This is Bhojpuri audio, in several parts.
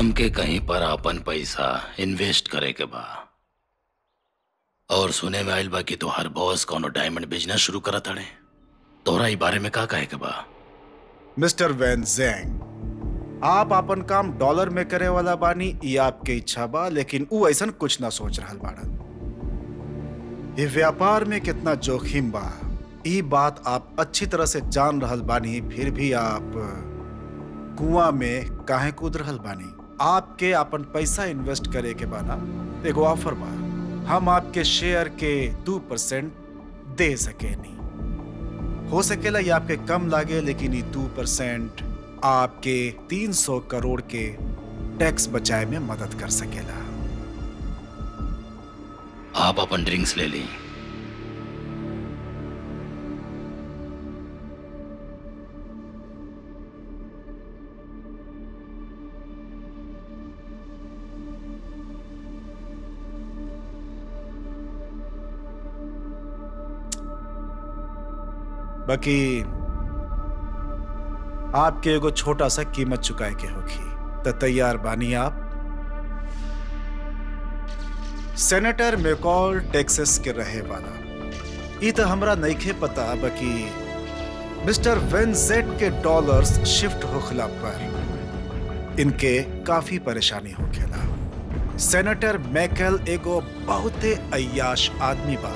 हमके कहीं पर अपन पैसा इन्वेस्ट करे के बा। और सुने में आइल बा कि तोहार बॉस कोनो डायमंड बिजनेस शुरू करत हड़े। तोहरा ई बारे में का कहे के बा? मिस्टर वैन ज़ैंग, आप अपन काम डॉलर में करे वाला बानी, ये आपके इच्छा बा, लेकिन ऊ ऐसा कुछ ना सोच रहल बाड़न। ये व्यापार में कितना जोखिम बा, ये बात आप अच्छी तरह से जान रहल बानी, फिर भी आप कुआं में काहे कूद रहल बानी? आपके अपन पैसा इन्वेस्ट करे के बाना, एगो ऑफर बा। हम आपके शेयर के 2% दे सके नहीं। हो सकेला ये आपके कम लागे, लेकिन ये 2% आपके 300 करोड़ के टैक्स बचाए में मदद कर सकेला। आप अपन ड्रिंक्स ले ली। बाकी आपके एगो छोटा सा कीमत चुकाए के होगी, तो तैयार बानी आप? सेनेटर मैकॉल टेक्सास के रहे वाला, ये तो हमरा नइखे पता, बाकी मिस्टर वेंसेट के डॉलर्स शिफ्ट होखला पर इनके काफी परेशानी होखेला। सेनेटर मैकल एगो बहुते अय्याश आदमी बा।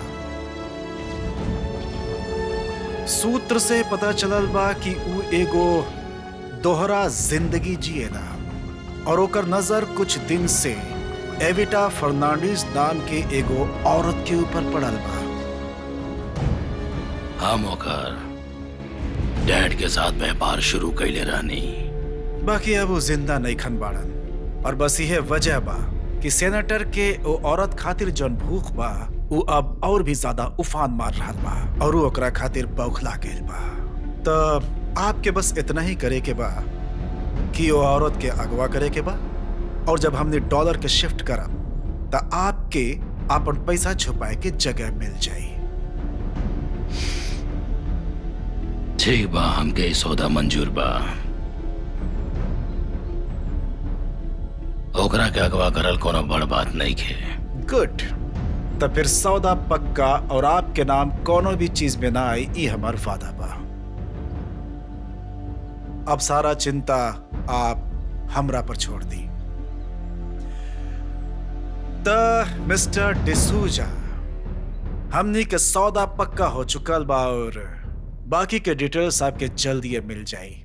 सूत्र से पता चलल बा कि ऊ एगो दोहरा जिंदगी जिएला और ओकर नजर कुछ दिन से एविटा फर्नांडिस नाम के एगो औरत के ऊपर पड़ल बा। हम ओकर डैड के साथ व्यापार शुरू कैले रहनी, बाकी अब वो जिंदा नहीं खन बाड़न, और बस यह वजह बा कि सेनेटर के वो औरत खातिर जौन भूख बा, वो अब और भी ज्यादा उफान मार रहा बा, और वो ओकरा खातिर बौखला गइल बा। तो आपके बस इतना ही करे के बा कि वो औरत के अगवा करे के बा, और जब हमने डॉलर के शिफ्ट करब तो आपके अपन पैसा छुपाए के जगह मिल जाई। ठीक बा, हमके सौदा मंजूर बा। ओकरा के अगवा करल कोनो बड़ बात नहीं खे। गुड, तो फिर सौदा पक्का, और आपके नाम कोनो भी चीज में ना आई, ये हमार वादा बा। अब सारा चिंता आप हमरा पर छोड़ दी। तो मिस्टर डिसूजा, हमनी के सौदा पक्का हो चुकल बा, और बाकी के डिटेल्स आपके जल्द ही मिल जाई।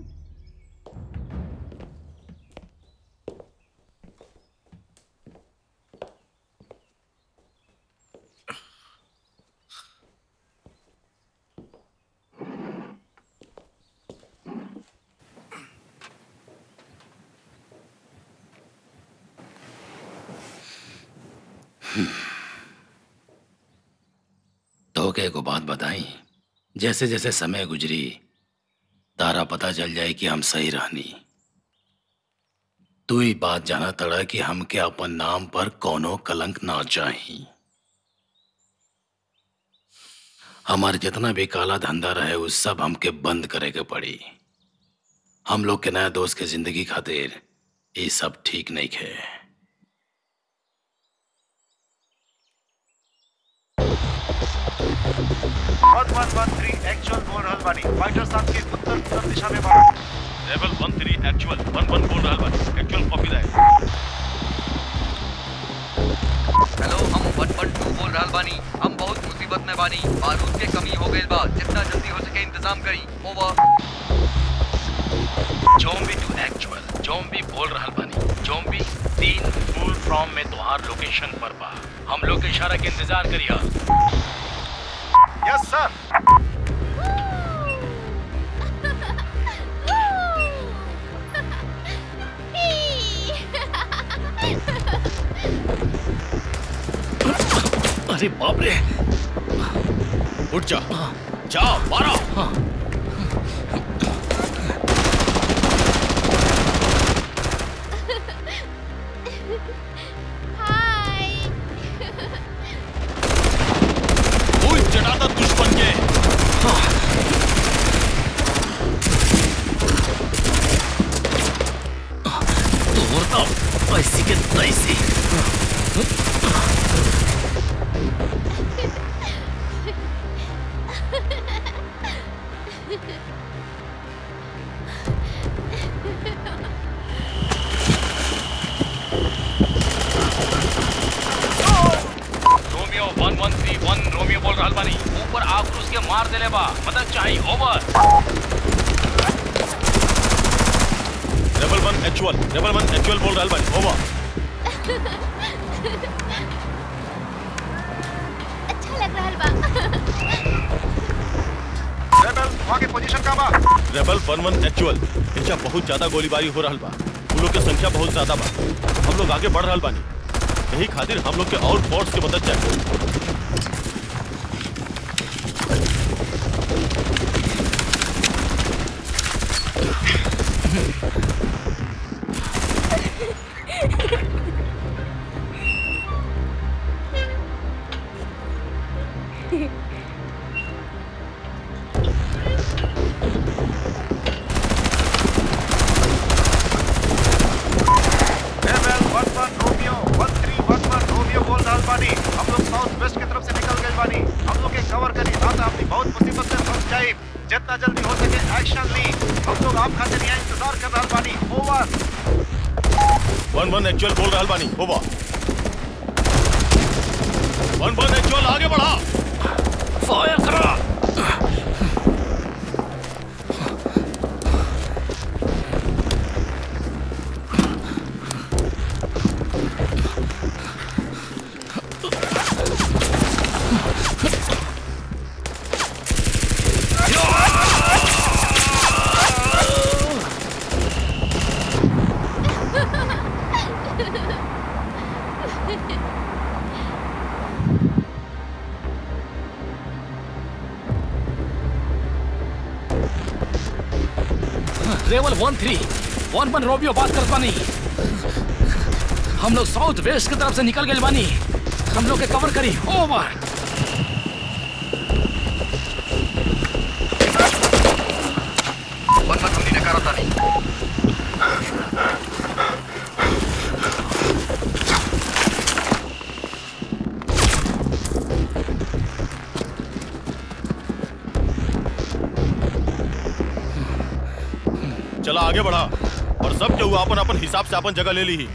तो के को बात बताई, जैसे जैसे समय गुजरी तारा पता चल जाए कि हम सही रहनी। तू ही बात जाना तड़ा कि हमके अपन नाम पर कोनो कलंक ना चाही। हमार जितना भी काला धंधा रहे उस सब हमके बंद करे के पड़ी। हम लोग के नया दोस्त के जिंदगी खातिर ये सब ठीक नहीं है। 1113 एक्चुअल बोल रहल बानी, फाइटर साहब के उत्तर दिशा में बढ़। लेवल 13 एक्चुअल 11 बोल रहल बानी, एक्चुअल कॉपी दैट। हेलो, हम 112 बोल रहल बानी, हम बहुत मुसीबत में बानी, बारूद के कमी हो गइल बा, जितना जल्दी हो सके इंतजाम करी। Over. Zombie two actual, zombie बोल रहल बानी। ज़ॉम्बी 3 फुल फॉर्म में तोहार लोकेशन पर बा। हम लोग के इशारा के इंतजार करिया। Yes sir. अरे बाप रे, उठ जा, जा मारो। चढ़ाता दुश्मन के। तोड़ता बोल रहल बानी। ऊपर आक्रोश के मार देले बा, मदद चाहिए। ओवर। रेबल 1 एक्चुअल बोल रहल बानी। ओवर। अच्छा लग रहल बा। रेबल वहां के पोजीशन का बा। Rebel 1 actual. एजा बहुत ज्यादा गोलीबारी हो रहल बा। उन लोग के संख्या बहुत ज्यादा बा। हम लोग आगे बढ़ रहल बानी। यही खातिर हम लोग के और फोर्स की मदद चाहिए। जितना जल्दी हो सके एक्शन ली। हम लोग आप खातिर यहाँ इंतजार कर रहल बानी। ओवर। 1 एक्चुअल बोल रहल बानी। ओवर। 1 एक्चुअल आगे बढ़ा। फायर करा। रेवल 1-3 रोबियो बात करत बानी। हम लोग साउथ वेस्ट की तरफ से निकल गए बानी। हम लोग के कवर करी। ओवर। हमने नकारा था नहीं। चला आगे बढ़ा और सब केहू अपन अपन हिसाब से अपन जगह ले ली।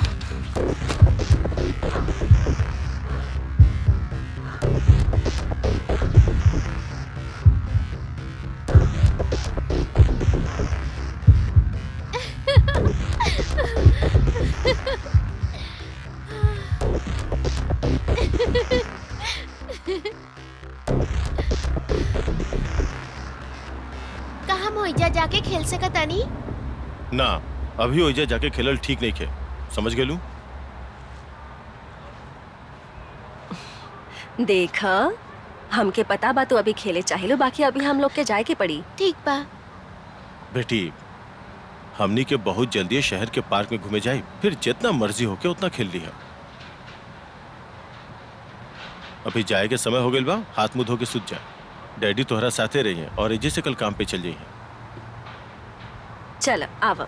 कहाँ मोइजा जाके खेल सकता नहीं? ना अभी ओइजा जाके खेलल ठीक नहीं खे। समझ गेलू? देखा हमके पता बा तो अभी खेले चाहिए, बाकी अभी हम लोग के जाए के पड़ी। ठीक बा बेटी, हमनी के बहुत जल्दी शहर के पार्क में घूमे जाए, फिर जितना मर्जी होके उतना खेल लिया। अभी जाए के समय हो गइल बा, हाथ मुंह धो के सुत जा। डैडी तोहरा साथे रही हैं और एजे से कल काम पे चल जाइए। चल आवा।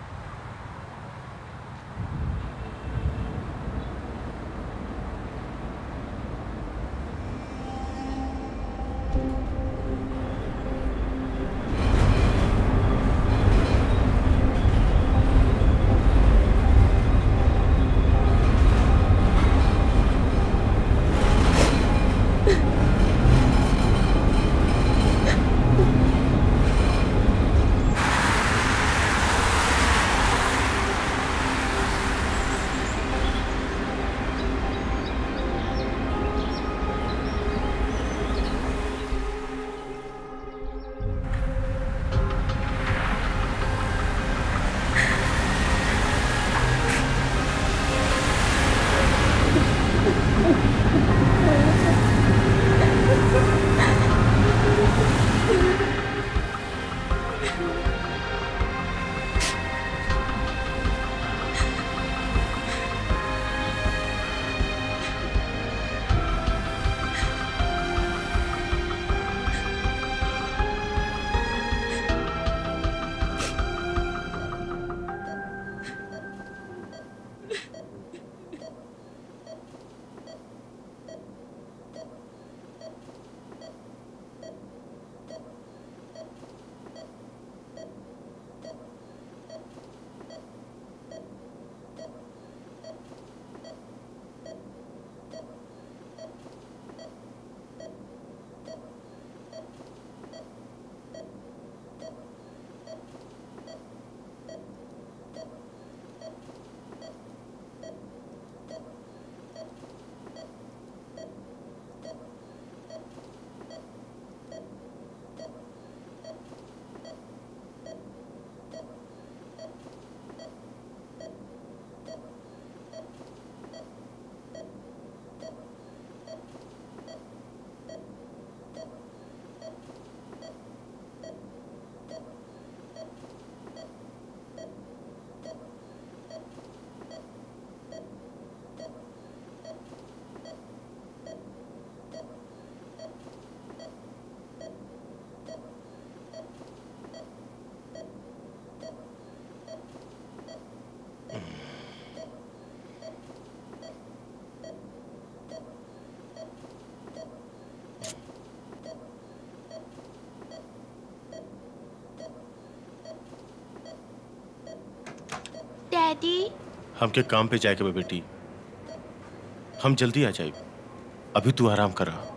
डैडी। हमके काम पे जाए के बा बेटी, हम जल्दी आ जाए। अभी तू आराम कर रहा।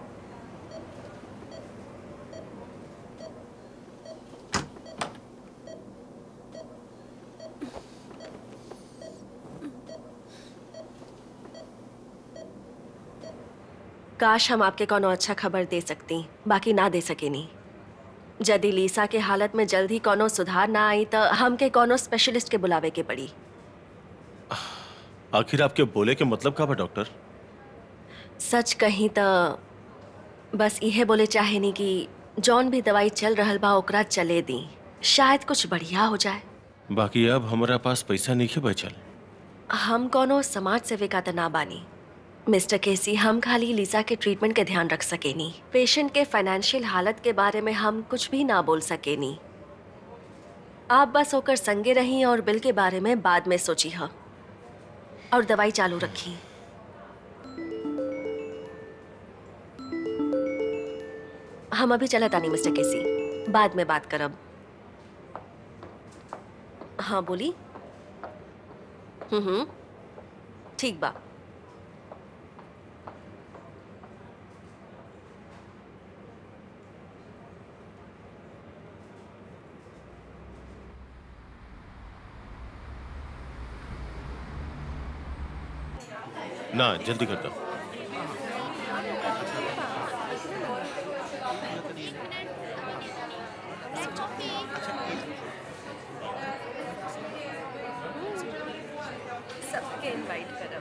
काश हम आपके कोनो अच्छा खबर दे सकती, बाकी ना दे सकेनी। यदि लीसा के हालत में जल्द ही कोनो सुधार ना आई तो हमके कोनो स्पेशलिस्ट के बुलावे के पड़ी। आखिर आपके बोले के मतलब का बा डॉक्टर? सच कहीं तो बस इहे बोले चाहेनी कि जौन भी दवाई चल रहल बा ओकरा चले दी, शायद कुछ बढ़िया हो जाए। बाकी अब हमारा पास पैसा नहीं है बचल। हम कोनो समाज सेविका तो ना बानी मिस्टर केसी। हम खाली लीसा के ट्रीटमेंट के ध्यान रख सकेनी। पेशेंट के फाइनेंशियल हालत के बारे में हम कुछ भी ना बोल सकेनी। आप बस होकर संगे रही और बिल के बारे में बाद में सोची है और दवाई चालू रखी। हम अभी चला तानी मिस्टर केसी, बाद में बात करब। हाँ बोली। ठीक बा। ना जल्दी कर दो। सबके इनवाइट करब।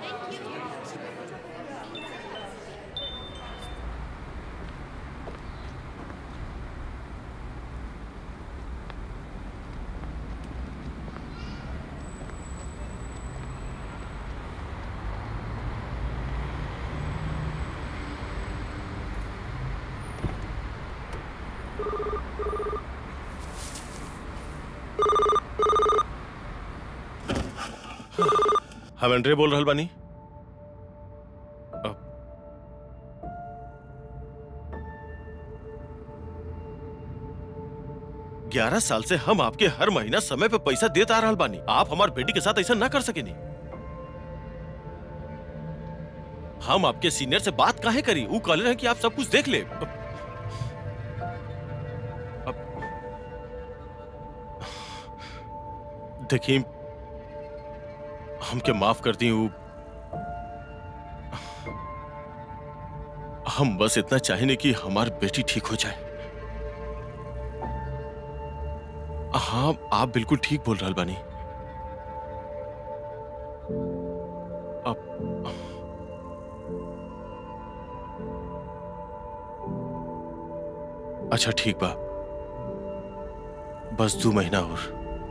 हम एंड्रे बोल रहल बानी। 11 साल से हम आपके हर महीना समय पे पैसा देता आ रहल बानी। आप हमार बेटी के साथ ऐसा ना कर सकेनी। हम आपके सीनियर से बात काहे करी? वो कहले रहे कि आप सब कुछ देख ले। देखिए, हमके माफ कर दी। हम बस इतना चाहेंगे कि हमारी बेटी ठीक हो जाए। हाँ, आप बिल्कुल ठीक बोल रहे बानी। अच्छा ठीक बा, बस 2 महीना और।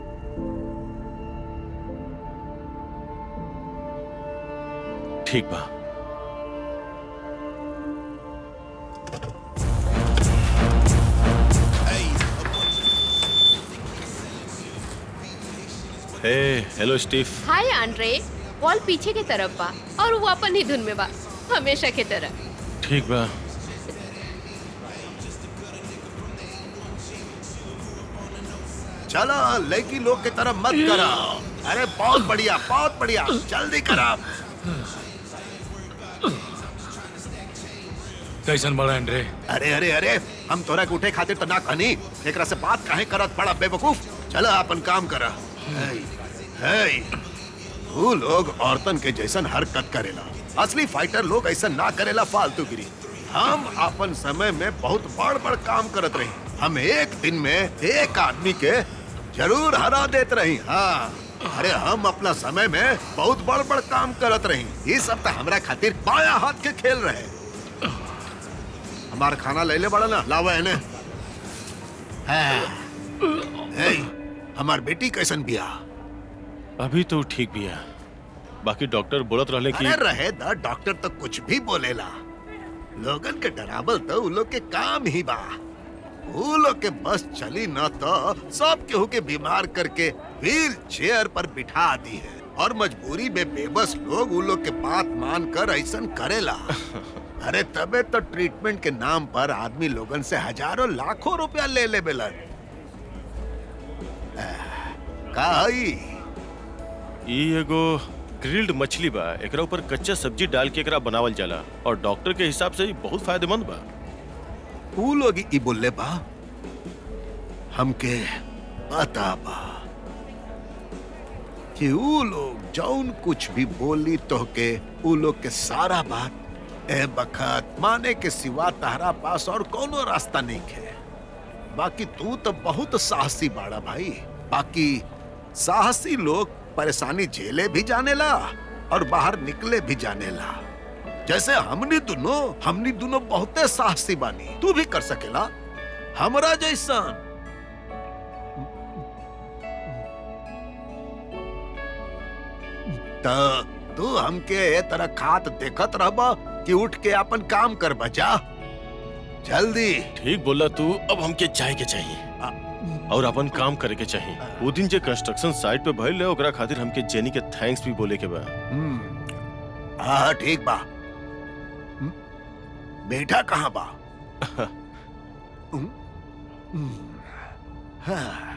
ठीक बा। Hello Steve. Hi Andre. Ball पीछे के तरफ बा और वो अपन ही धुन में बा, हमेशा के तरह। ठीक बा। चलो लड़की लोग की तरफ मत करा। अरे बहुत बढ़िया, बहुत बढ़िया, जल्दी करा। कैसन बड़ा एंड्रे? अरे अरे अरे, हम तोरा के उठे खातिर तो ना कहनी, एकरा से बात काहे करत बड़ा बेवकूफ। चलो अपन काम करा। वो लोग औरतन के जैसन हरकत करेला, असली फाइटर लोग ऐसा ना करेला फालतूगिरी। हम अपन समय में बहुत बड़ बड़ काम करत रही। हम एक दिन में एक आदमी के जरूर हरा देत रही। हाँ, अरे हम अपना समय में बहुत बड़ बड़ काम करत रही। ये सब तो हमरा खातिर बाया हाथ के खेल रहे। हमारा खाना ले ले बड़ा ना, लावा है ने। हमार बेटी कैसन बिया? अभी तो ठीक बिया, बाकी डॉक्टर बोलत रहले कि अरे रहे दा, डॉक्टर तो कुछ भी बोलेला। लोगन के डरावल तो उ लोग के काम ही बा। उ लोग के बस चली न तो सब केहू के बीमार करके व्हील चेयर पर बिठा दी है, और मजबूरी में बेबस लोग उ लोग के बात मान कर ऐसन करेला। अरे तबे तो ट्रीटमेंट के नाम पर आदमी लोगन से हजारों लाखों रुपया ले ले बेलन। ई एगो ग्रिल्ड मछली बा। एकरा ऊपर कच्चा सब्जी डाल के एकरा बनावल जाला और डॉक्टर के हिसाब से ई बहुत फायदेमंद बा। ऊ लोग ई बोले बा, हमके पता बा कि ऊ लोग जौन कुछ भी बोली तो के ऊ लोग के सारा बात ए बखत माने के सिवा तहरा पास और कोनो रास्ता नहीं है। बाकी तू तो बहुत साहसी बाड़ा भाई। बाकी साहसी लोग परेशानी झेले भी जानेला और बाहर निकले भी जानेला। जैसे हमनी दोनों बहुते साहसी बानी। तू भी कर सकेला हमरा जैसन। तू हमके ए तरह खात देखत रहबा कि उठ के अपन काम कर बजा जल्दी। ठीक बोला तू। अब हमके चाय के चाहिए और अपन काम करे के चाहिए। वो दिन जे कंस्ट्रक्शन साइट पे भइल है ओकरा खातिर हमके जेनी के थैंक्स भी बोले के बा। हाँ ठीक बा। बेटा कहाँ बा? हाँ।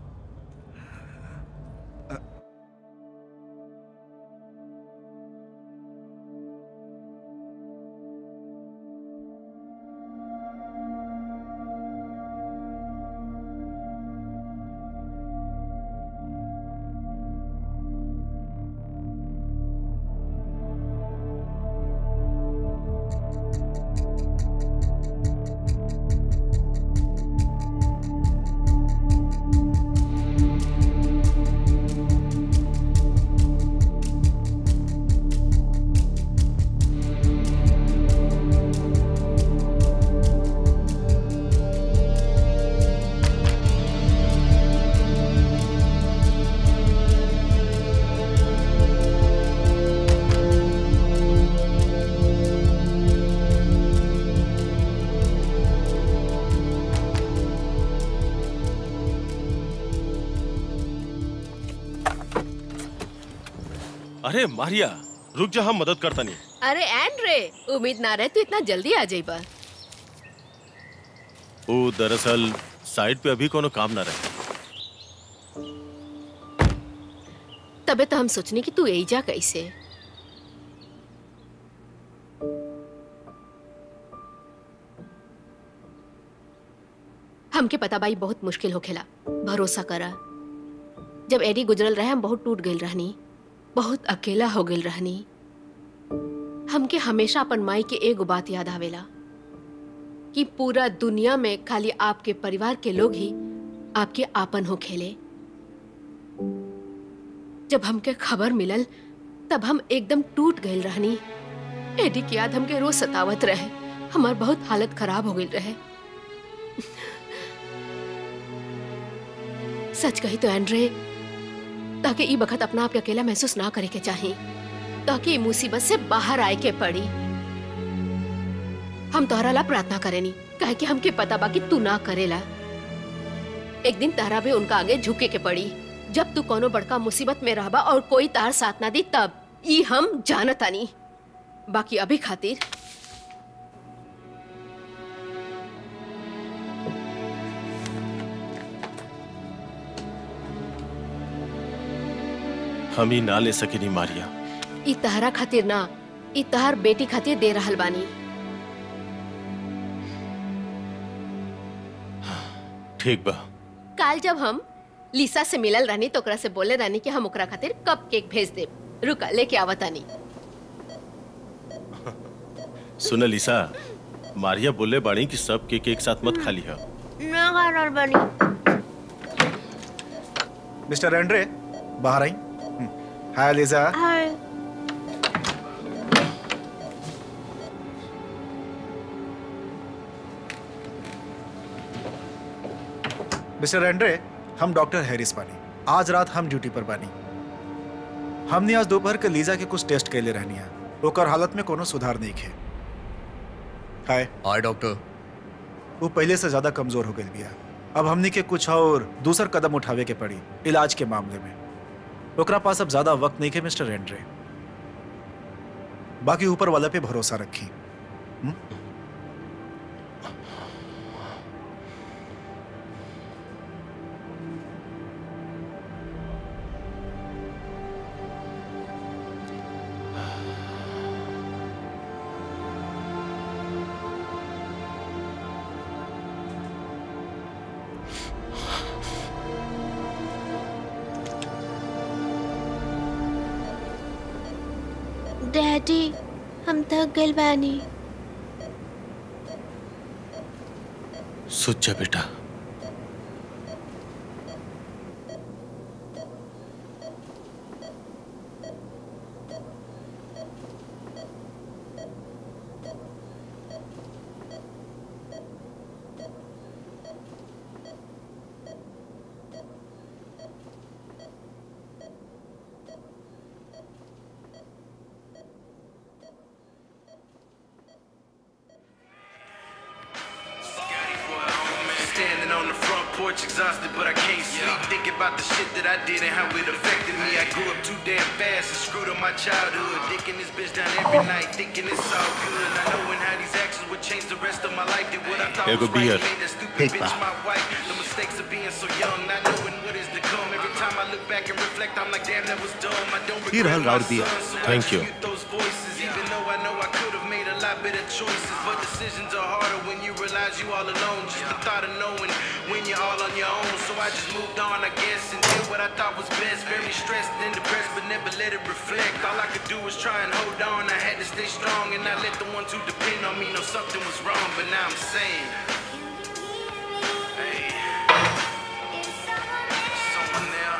अरे मारिया रुक जा, हम मदद करता नहीं। अरे एंड्रे, उम्मीद ना रहे तू इतना जल्दी आ जाइबा। वो दरअसल साइड पे अभी कोनो काम ना रहे। तबे तो हम सोचने कि तू एजा कैसे। हमके पता बाई बहुत मुश्किल होखेला, भरोसा करा। जब एडी गुजरल रहे हम बहुत टूट गइल रहनी, बहुत अकेला हो गइल रहनी। हमके हमेशा अपन माई के एगो बात याद आवेला कि पूरा दुनिया में खाली आपके परिवार के लोग ही आपके आपन हो खेले। जब हमके खबर मिलल तब हम एकदम टूट गइल रहनी। एडी की याद हमके रोज सतावत रहे। हमार बहुत हालत खराब हो गइल रहे। सच कही तो एंड्रे, ताकि ई बखत अपना आप के अकेला महसूस ना करे के चाहिए, ताकि ई मुसीबत से बाहर आए के पड़ी। हम तोहरा ला प्रार्थना करेनी, काहे कि हमके पता बा कि तू ना करेला। एक दिन तारा भी उनका आगे झुके के पड़ी। जब तू कोनो बड़का मुसीबत में रहबा और कोई तार साथ ना दी, तब ई हम जानतानी। बाकी अभी खातिर हम ही ना ले सके नहीं मारिया। ई तहरा खातिर ना, ई तहर बेटी खातिर दे रहल बानी। ठीक बा। काल जब हम लीसा से मिलल रहनी तो ओकरा से बोले रहनी कि हम ओकरा खातिर कप केक भेज दे। रुका लेके आवतानी। सुन लीसा, मारिया बोले बाड़ी कि सब केक एक साथ मत खा लिया। ना खा रहल बानी। मिस्टर एंड्रे, बाहर आई। Hi Lisa. Hi. Mister Andre, हम डॉक्टर हैरिस बानी। आज रात हम ड्यूटी पर बानी। हमने आज दोपहर के लीजा के कुछ टेस्ट कैले रहनी है। ओकर हालत में कोनो सुधार नहीं है। हाय। Hi doctor. वो पहले से ज्यादा कमजोर हो गई बिया। अब हमने के कुछ और दूसर कदम उठावे के पड़ी इलाज के मामले में। ओकरा पास अब ज्यादा वक्त नहीं है मिस्टर एंड्रे। बाकी ऊपर वाले पे भरोसा रखी। डैडी हम थक गइल बानी। सोच जा बेटा। Standing on the front porch, exhausted, but I can't sleep. Thinking about the shit that I did and how it affected me. I grew up too damn fast and screwed up my childhood. Dicking this bitch down every night, thinking it's all good. Not knowing how these actions would change the rest of my life. Did what I thought was right, made that stupid bitch my wife. The mistakes of being so young, not knowing what is to come. Every time I look back and reflect, I'm like, damn, that was dumb. I don't regret my son, so I Thank you. mute those voices. Even though I know I could have made a lot better choices, but decisions are harder when you realize you all alone. Just the thought of knowing when you're all on your own. So I just moved on, I guess, and did what I thought was best. Very stressed and depressed, but never let it reflect. All I could do was try and hold on. I had to stay strong and not let the ones who depend on me know something was wrong. But now I'm saying, hey, someone there,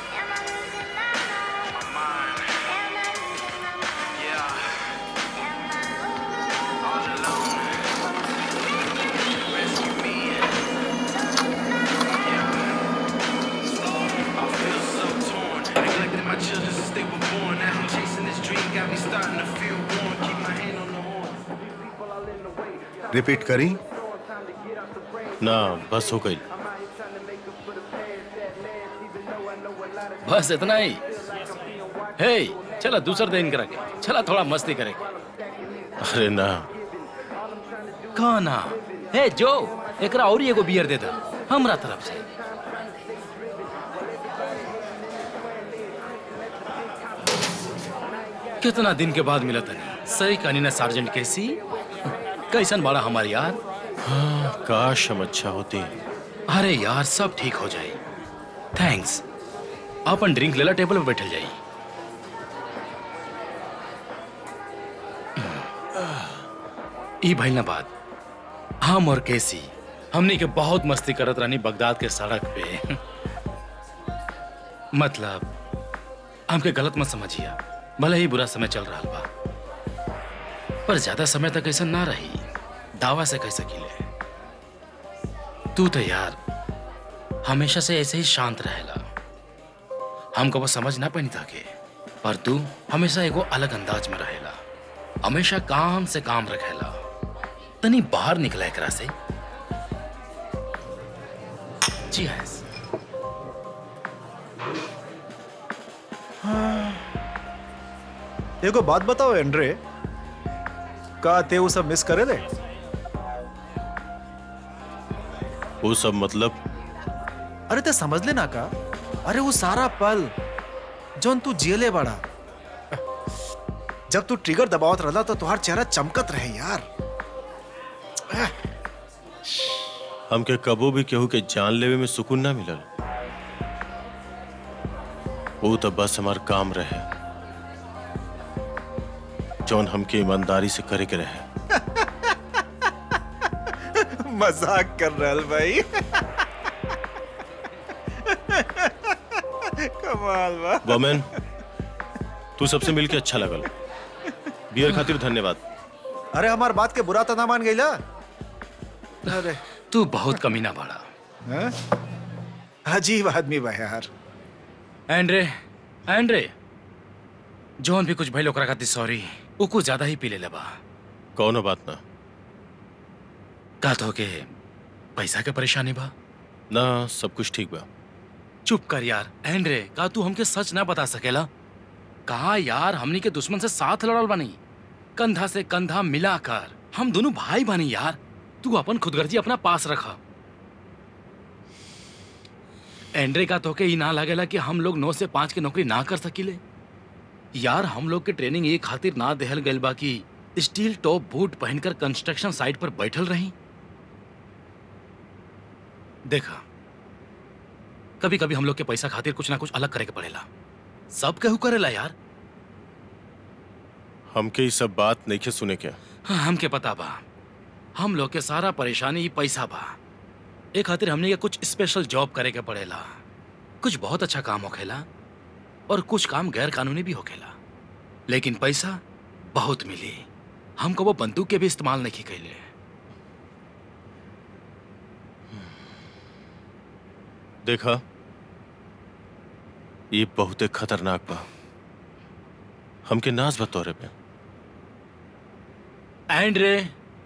my mind, yeah, all alone, rescue me. My children since they were born. Now I'm chasing this dream, got me starting to feel warm. Keep my hand on the horn. Repeat करी। ना बस हो गई। बस इतना ही। हे चला दूसरा दिन करेंगे, चला थोड़ा मस्ती करेंगे। अरे ना। कहाँ ना? हे जो एकरा और एगो बियर दे दे हमरा तरफ से। कितना दिन के बाद मिला तनी। सही कहानी ना सार्जेंट केसी। कैसन बड़ा हमारे यार। हाँ, काश हम अच्छा होते। अरे यार सब ठीक हो जाए। थैंक्स। अपन ड्रिंक लेला टेबल पे बैठल जाई। ई भइल ना बात। हम और केसी हमनी के बहुत मस्ती करत रहनी बगदाद के सड़क पे। मतलब हमके गलत मत समझिया, भले ही बुरा समय चल रहा बा, पर ज्यादा समय तक ऐसा ना रही। दावा से कह सकीले। तू तो यार हमेशा से ऐसे ही शांत रहेला। हमको वो समझ ना पानी था के, पर तू हमेशा एगो अलग अंदाज में रहेला। हमेशा काम से काम रखेला। तनी बाहर निकला एकरा से। जी हाँ। एगो बात बताओ एंड्रे, का ते वो सब मिस करे दे? वो सब मतलब? अरे ते समझ लेना का। अरे वो सारा पल जोन तू जियले बड़ा, जब तू ट्रिगर दबावत रहला तो तुहार चेहरा चमकत रहे यार। हमके कबो भी केहू के जान लेवे में सुकून ना मिलल। वो तो बस हमार काम रहे, जौन हमके ईमानदारी से करे के रहे। मजाक कर रहा भाई। कमाल बा। वोमेन, तू सबसे मिलके अच्छा लगल। बियर खातिर धन्यवाद। अरे हमार बात के बुरा तो ना मान गईला। अरे तू बहुत कमीना बाड़ा। अजीब आदमी बा यार। एंड्रे जौन भी कुछ भइल ओकरा खातिर सॉरी। वो कुछ ज्यादा ही पी ले बा। कौनो बात ना। का तो के पैसा के परेशानी बा? ना, सब कुछ ठीक बा। चुप कर यार। एंड्रे, का तू हमके सच ना बता सकेला? कहा यार हमनी के दुश्मन से साथ लड़ल बानी, कंधा से कंधा मिलाकर। हम दोनों भाई बानी यार। तू अपन खुदगर्जी अपना पास रखा। एंड्रे, का तो के ही ना लगेला कि हम लोग 9 से 5 की नौकरी ना कर सकीले? यार हम लोग के ट्रेनिंग ये खातिर ना देहल गइल बा कि स्टील टॉप बूट पहनकर कंस्ट्रक्शन साइट पर बैठल रही। देखा, कभी कभी हम लोग के पैसा खातिर कुछ ना कुछ अलग करे के पड़ेला। सब केहू करेला यार। हमके ये सब बात नहीं सुने क्या? हाँ, हमके पता बा। हम लोग के सारा परेशानी ही पैसा बा। एक खातिर हमने ये कुछ स्पेशल जॉब करे के पड़ेला। कुछ बहुत अच्छा काम होखेला और कुछ काम गैर कानूनी भी होखेला, लेकिन पैसा बहुत मिली। हमको वो बंदूक के भी इस्तेमाल नहीं कैले। देखा, ये बहुत खतरनाक बा। हमके नाज बा तोरे पे। एंड्रे,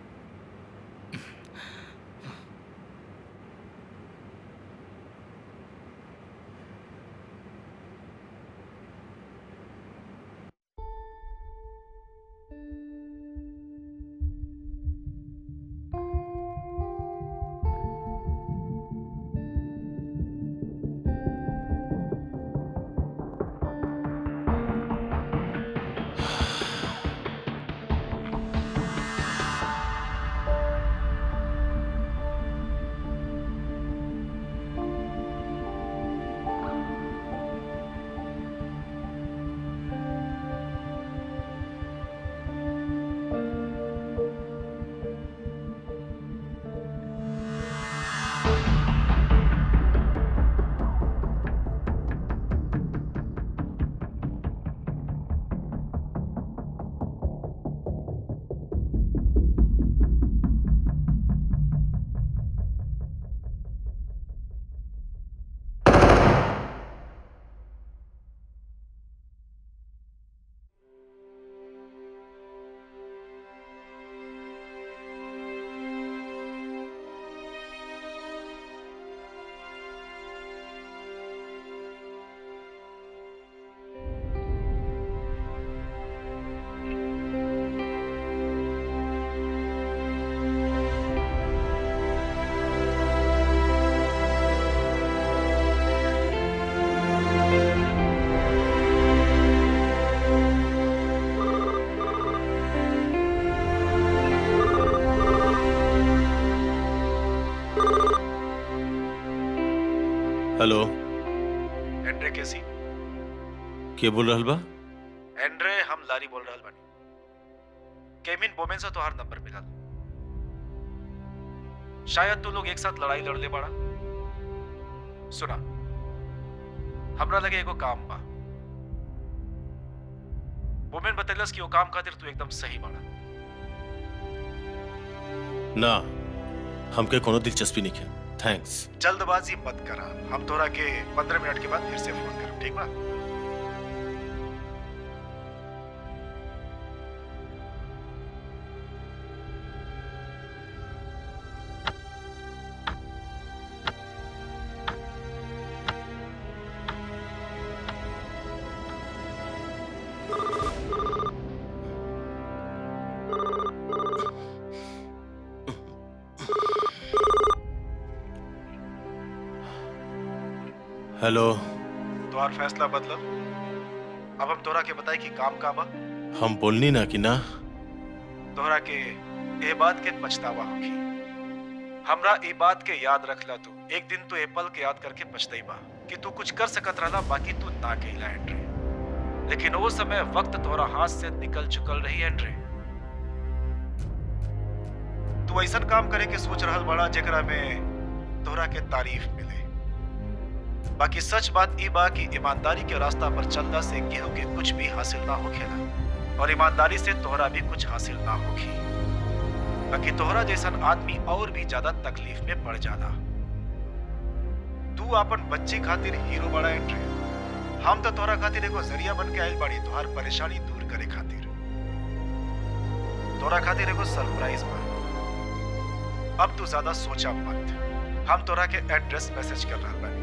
हेलो, एंड्रे कैसी? के बोल रहल बा? एंड्रे, हम लारी बोल रहल बानी। केविन बोमेन से तोहार नंबर मिलल। शायद तू लोग एक साथ लड़ाई लड़ले बाड़ा। सुना, हमरा लगे एगो काम बा। बोमेन बतैलस कि वो काम खातिर तू एकदम सही बाड़ा। ना, हमके कोनो दिलचस्पी नहीं है। थैंक्स। जल्दबाजी मत करा। हम तोरा के 15 मिनट के बाद फिर से फोन करब, ठीक बा? हेलो। तोहार फैसला बदलल। अब हम तोरा के बताई कि काम का बा। हम बोलनी ना कि ना। तोहरा के ए बात के पछतावा होगी। हमरा ए बात के याद रखला। तू एक दिन तो ए पल के याद करके पछताईबा कि तू कुछ कर सकत रहला, बाकी तू ना कइला एंड्रे। लेकिन वो समय वक्त तोहरा हाथ से निकल चुकल रही एंड्रे। तू ऐसा काम करे के सोच रहल बड़ा जेकरा में तोहरा के तारीफ मिले। बाकी सच बात ई बा कि ईमानदारी के रास्ता पर चलने से केहू के कुछ भी हासिल ना होखेला, और ईमानदारी से तोहरा भी कुछ हासिल ना होगी। बाकी तोहरा जैसन आदमी और भी ज्यादा तकलीफ में पड़ जाला। तू अपन बच्ची खातिर हीरो बड़ा एंट्री। हम तो तोहरा खातिर एगो जरिया बन के आइल बाड़ी तोहार परेशानी दूर करे खातिर। तोहरा खातिर एगो सरप्राइज बा। अब तू ज्यादा सोचा मत। हम तोहरा के एड्रेस मैसेज कर रहल बानी।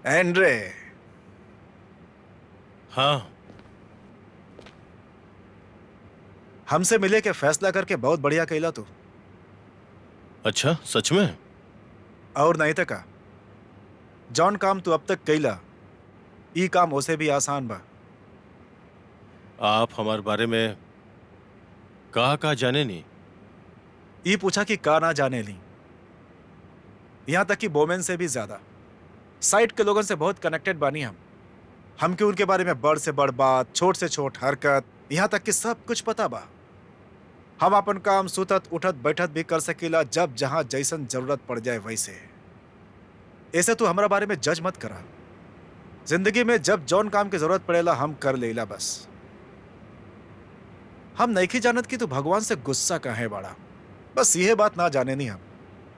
एंड्रे, हाँ, हमसे मिले के फैसला करके बहुत बढ़िया कहला तू। अच्छा सच में? और नहीं तो का, जौन काम तू अब तक कैला ई काम उसे भी आसान बा। आप हमारे बारे में का जाने नहीं? ई पूछा कि का ना जाने ली, यहां तक कि बोमेन से भी ज्यादा साइट के लोगों से बहुत कनेक्टेड बानी हमके उनके बारे में बड़ से बड़ बात, छोट से छोट हरकत, यहां तक कि सब कुछ पता बा। हम अपन काम सुतत उठत बैठत भी कर सकीला, जब जहां जैसन जरूरत पड़ जाए वैसे। ऐसे तू हमारा बारे में जज मत करा। जिंदगी में जब जौन काम की जरूरत पड़ेला हम कर लेला बस। हम नहीं जानत कि तू भगवान से गुस्सा काहे बाड़ा, बस यह बात ना जाने नहीं हम।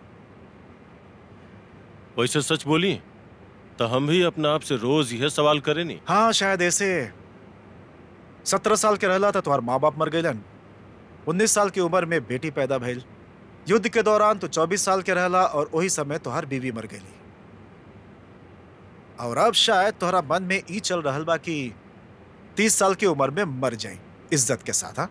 वैसे सच बोली तो हम भी अपना आप से रोज यह सवाल करे नहीं। हाँ शायद ऐसे। 17 साल के रहला था तुम्हार माँ बाप मर गईलन, 19 साल की उम्र में बेटी पैदा भइल, युद्ध के दौरान तो 24 साल के रहला और वही समय तुम्हार बीवी मर गई। और अब शायद तुम्हारा मन में ई चल रहल बा कि 30 साल की उम्र में मर जाए इज्जत के साथ। हाँ,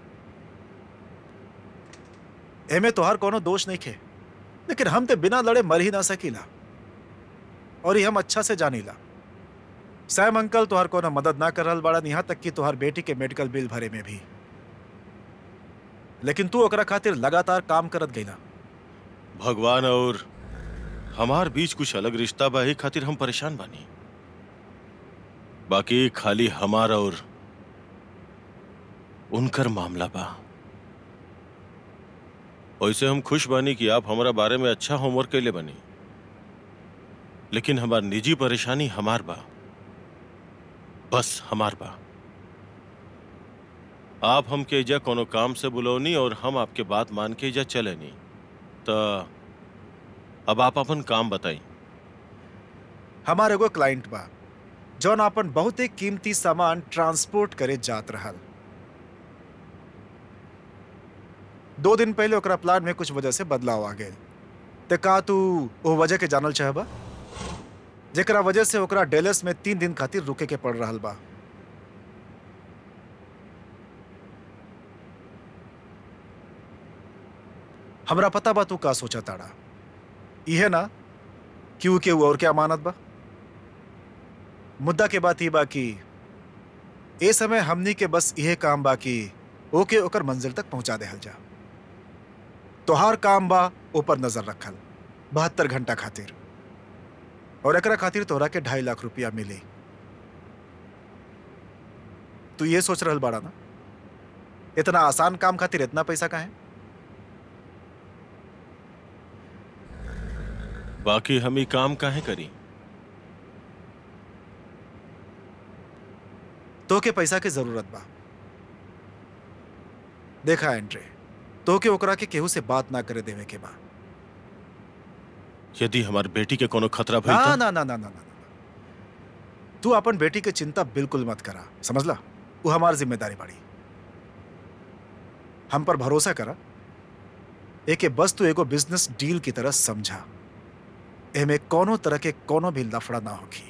एमे तोहार कोनो दोष नहीं खे, लेकिन हम ते बिना लड़े मर ही ना सकीला और ये हम अच्छा से जानीला। सैम अंकल तोहार कोनो मदद ना कर रहल बाड़ा, यहाँ तक कि तोहार बेटी के मेडिकल बिल भरे में भी, लेकिन तू ओकरा खातिर लगातार काम करत गईला। भगवान और हमार बीच कुछ अलग रिश्ता बा, ही खातिर हम परेशान बानी। बाकी खाली हमार और उनकर मामला बा। वैसे हम खुश बानी कि आप हमारा बारे में अच्छा होमवर्क कैले बनी, लेकिन हमार निजी परेशानी हमार बा, बस हमार बा। आप हमके एजा कोनो काम से बुलौनी और हम आपके बात मान के एजा चले नहीं, तो अब आप अपन काम बताई। हमारे एगो क्लाइंट बा जौन अपन बहुत ही कीमती सामान ट्रांसपोर्ट करे जात रहल। 2 दिन पहले ओकरा प्लान में कुछ वजह से बदलाव आ गए। ते का तू वो वजह के जानल चाहबा, जेकरा वजह से ओकरा डेलस में 3 दिन खातिर रुके के पड़ रहल बा? हमरा पता बा तू का सोचा ताड़ा, इहे ना क्यों के और क्या मानत बा। मुद्दा के बात ही बा कि ए समय हमनी के बस यह काम बा कि ओके ओकर मंजिल तक पहुंचा देहल जा। तोहार काम बा ऊपर नजर रखल 72 घंटा खातिर, और एकरा खातिर तोहरा के 2.5 लाख रुपया मिली। तू ये सोच रहल बाड़ा ना इतना आसान काम खातिर इतना पैसा काहे? बाकी हम ही काम काहे करी? तो के पैसा के जरूरत बा। देखा एंड्रे, तो के ओकरा के केहू से बात ना करे देवे के बा। यदि हमारी बेटी के कोनो खतरा भइल ना त? ना ना ना ना ना, तू अपन बेटी के चिंता बिल्कुल मत करा, समझला? वो हमारी जिम्मेदारी बाड़ी। हम पर भरोसा करा। एके बस तू एगो बिजनेस डील की तरह समझा, एमे कोनो तरह के कोनो भी लफड़ा ना होगी।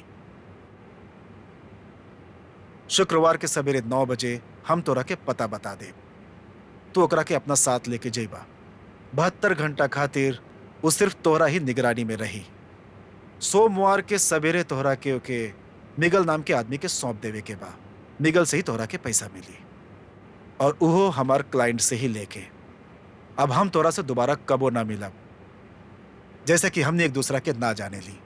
शुक्रवार के सवेरे 9 बजे हम तोरा के पता बता दे। तू ओकरा के अपना साथ लेके जेबा। 72 घंटा खातिर वो सिर्फ तोहरा ही निगरानी में रही। सोमवार के सवेरे तोहरा के ओके मिगल नाम के आदमी के सौंप देवे के बा। मिगल से ही तोहरा के पैसा मिली, और उहो हमार क्लाइंट से ही लेके। अब हम तोरा से दोबारा कबो ना मिलब, जैसे कि हमने एक दूसरा के ना जाने ली।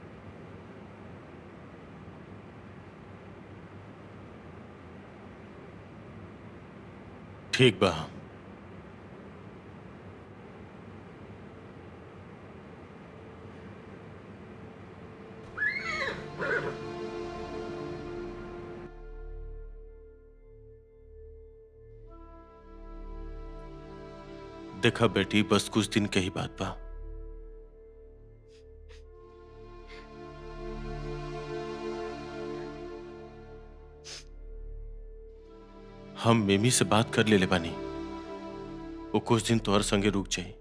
ठीक बा। देखा बेटी, बस कुछ दिन के ही बात बा। हम मिमी से बात कर ले बानी, वो कुछ दिन तोहर संगे रुक जाई।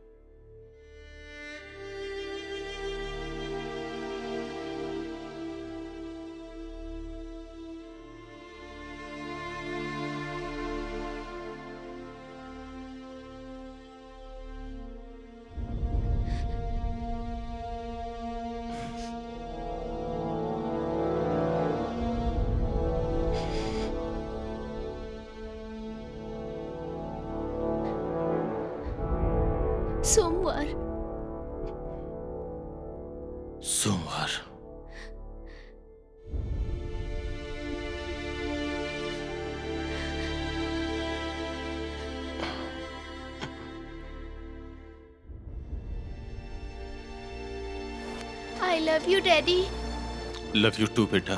सोमवार। सोमवार। I love you, Daddy. Love you too बेटा।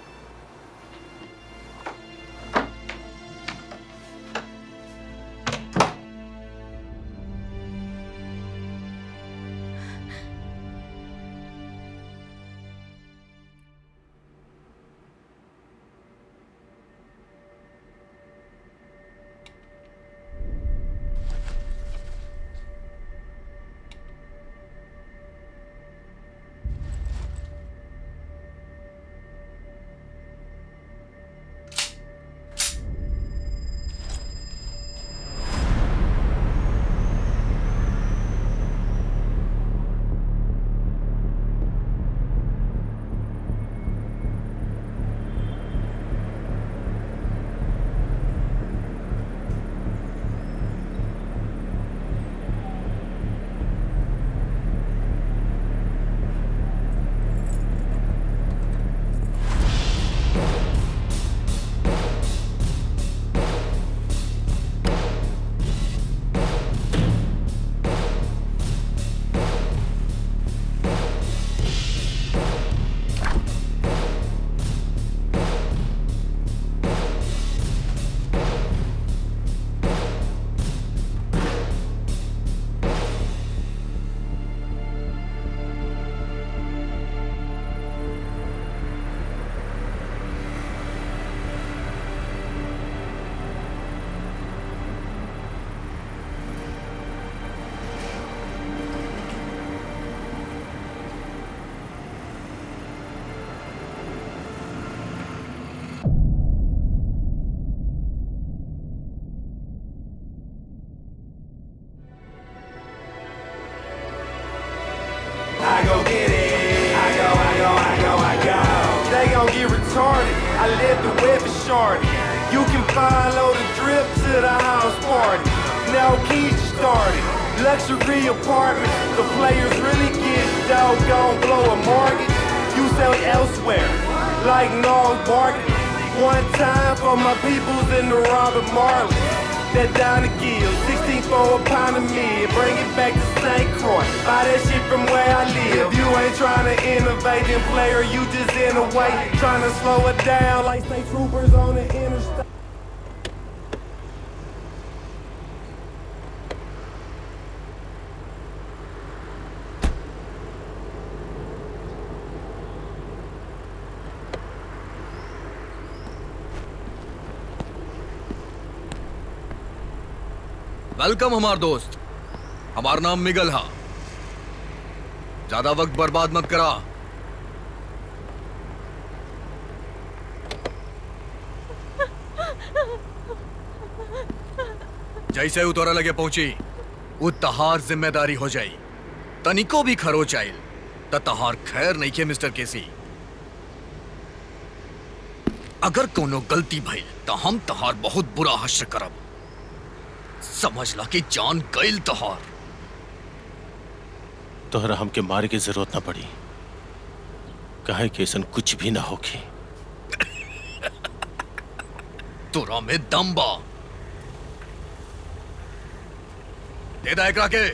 I go get it. I go. They gon' get retarded. I live the web is shorty. You can follow the drip to the house party. No keys to start it. Luxury apartments. The players really get doggone blow a mortgage. You sell elsewhere, like North Market. One time for my peoples in the Robert Marley. That down the gill, 16 for a pound of meat. Bring it back to St. Croix. Buy that shit from where I live. You ain't trying to innovate, then player, you just in a way. Trying to slow it down like state troopers on the interstate. Welcome हमार दोस्त। हमार नाम मिगल हा। ज्यादा वक्त बर्बाद मत करा। जैसे उतोरा लगे पहुंची वो तहार जिम्मेदारी हो जाई। तनिको भी खरोच आइल त तहार खैर नहीं के मिस्टर केसी। अगर कोनो गलती भइल तो हम तहार बहुत बुरा हश्र करब। समझ ला कि जान गइल तहार। तोहरा हमके मारे की जरूरत ना पड़ी, काहे कि ऐसन कुछ भी ना होगी। तोरा में दम बा। दे दा एकरा के।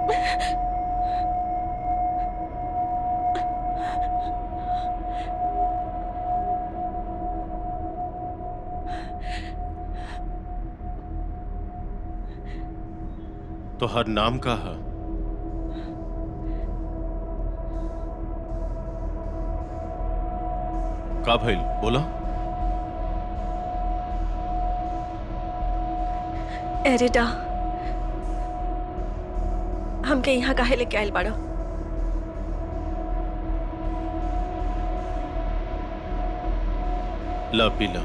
तो हर नाम का है? का भइल बोला? एरिडा, हमके यहाँ काहे लेके आयल बाड़ो? ला पीला।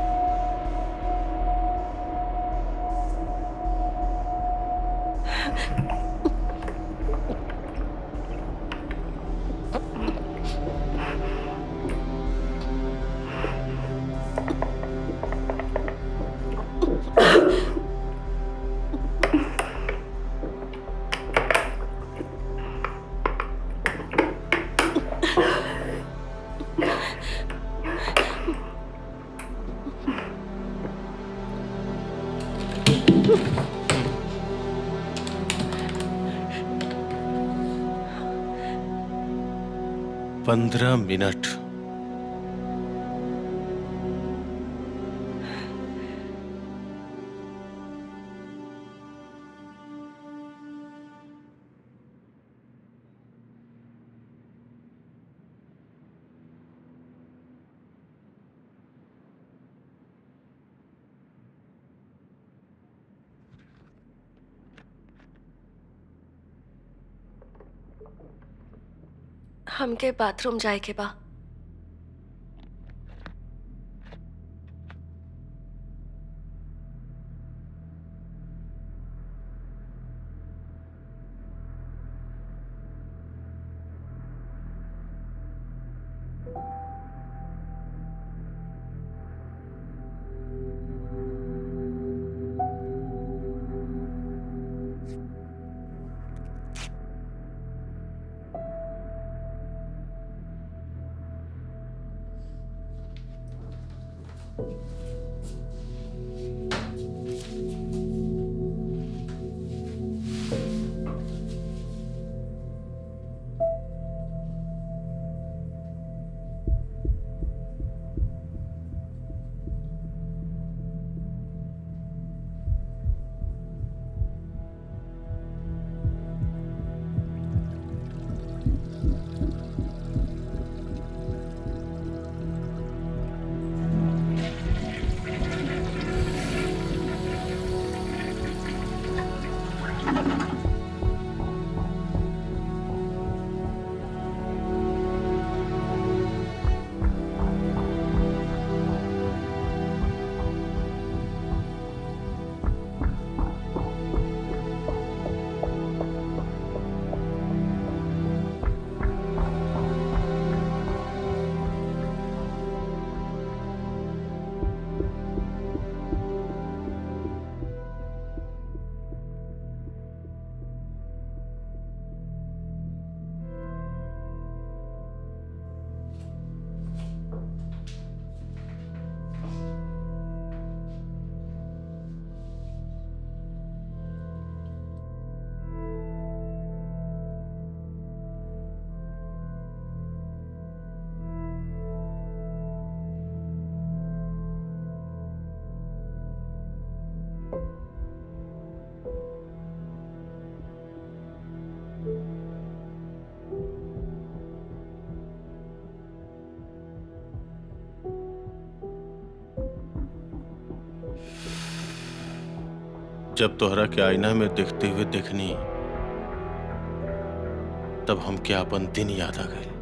पंद्रह मिनट। हमके बाथरूम जाए के बा। जब तोहरा के आईना में देखते हुए देखनी, तब हमके अपन दिन याद आ गए।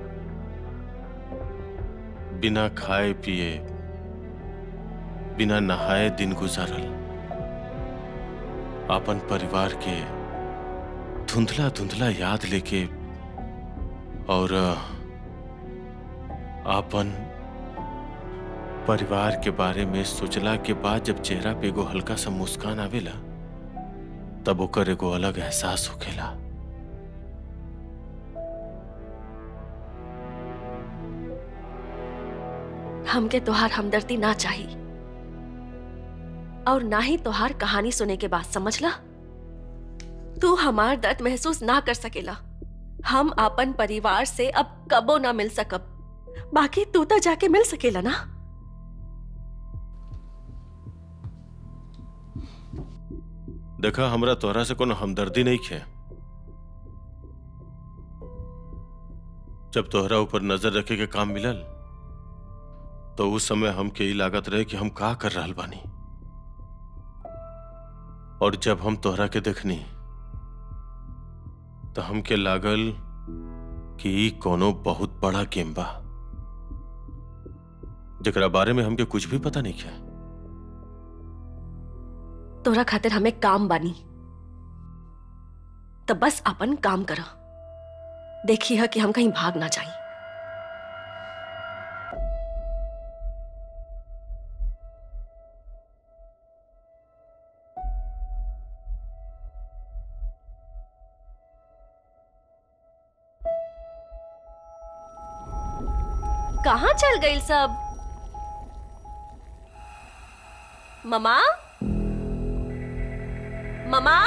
बिना खाए पिए, बिना नहाए दिन गुजारल, अपन परिवार के धुंधला धुंधला याद लेके और अपन परिवार के बारे में सोचला के बाद जब चेहरा पे एगो हल्का सा मुस्कान आवेला, तब ओकर एगो अलग एहसास होखेला। हमके तोहार हमदर्दी ना चाहिए और ना ही तोहार कहानी सुने के बाद, समझला? तू हमार दर्द महसूस ना कर सकेला। हम अपन परिवार से अब कबो ना मिल सकब, बाकी तू तो जाके मिल सकेला ना। देखा, हमरा तोहरा से कोनो हमदर्दी नहीं खे। जब तोहरा ऊपर नजर रखे के काम मिलल तो उस समय हमके ई लागत रहे कि हम का कर रहल बानी, और जब हम तोहरा के देखनी तो हमके लागल कि ई कोनो बहुत बड़ा गेम बा जेकरा बारे में हमके कुछ भी पता नहीं है। तोरा खातिर हमें काम बानी, तो बस अपन काम करा। देखी है कि हम कहीं भाग ना जाएं। कहाँ चल गई सब? ममा, ममा,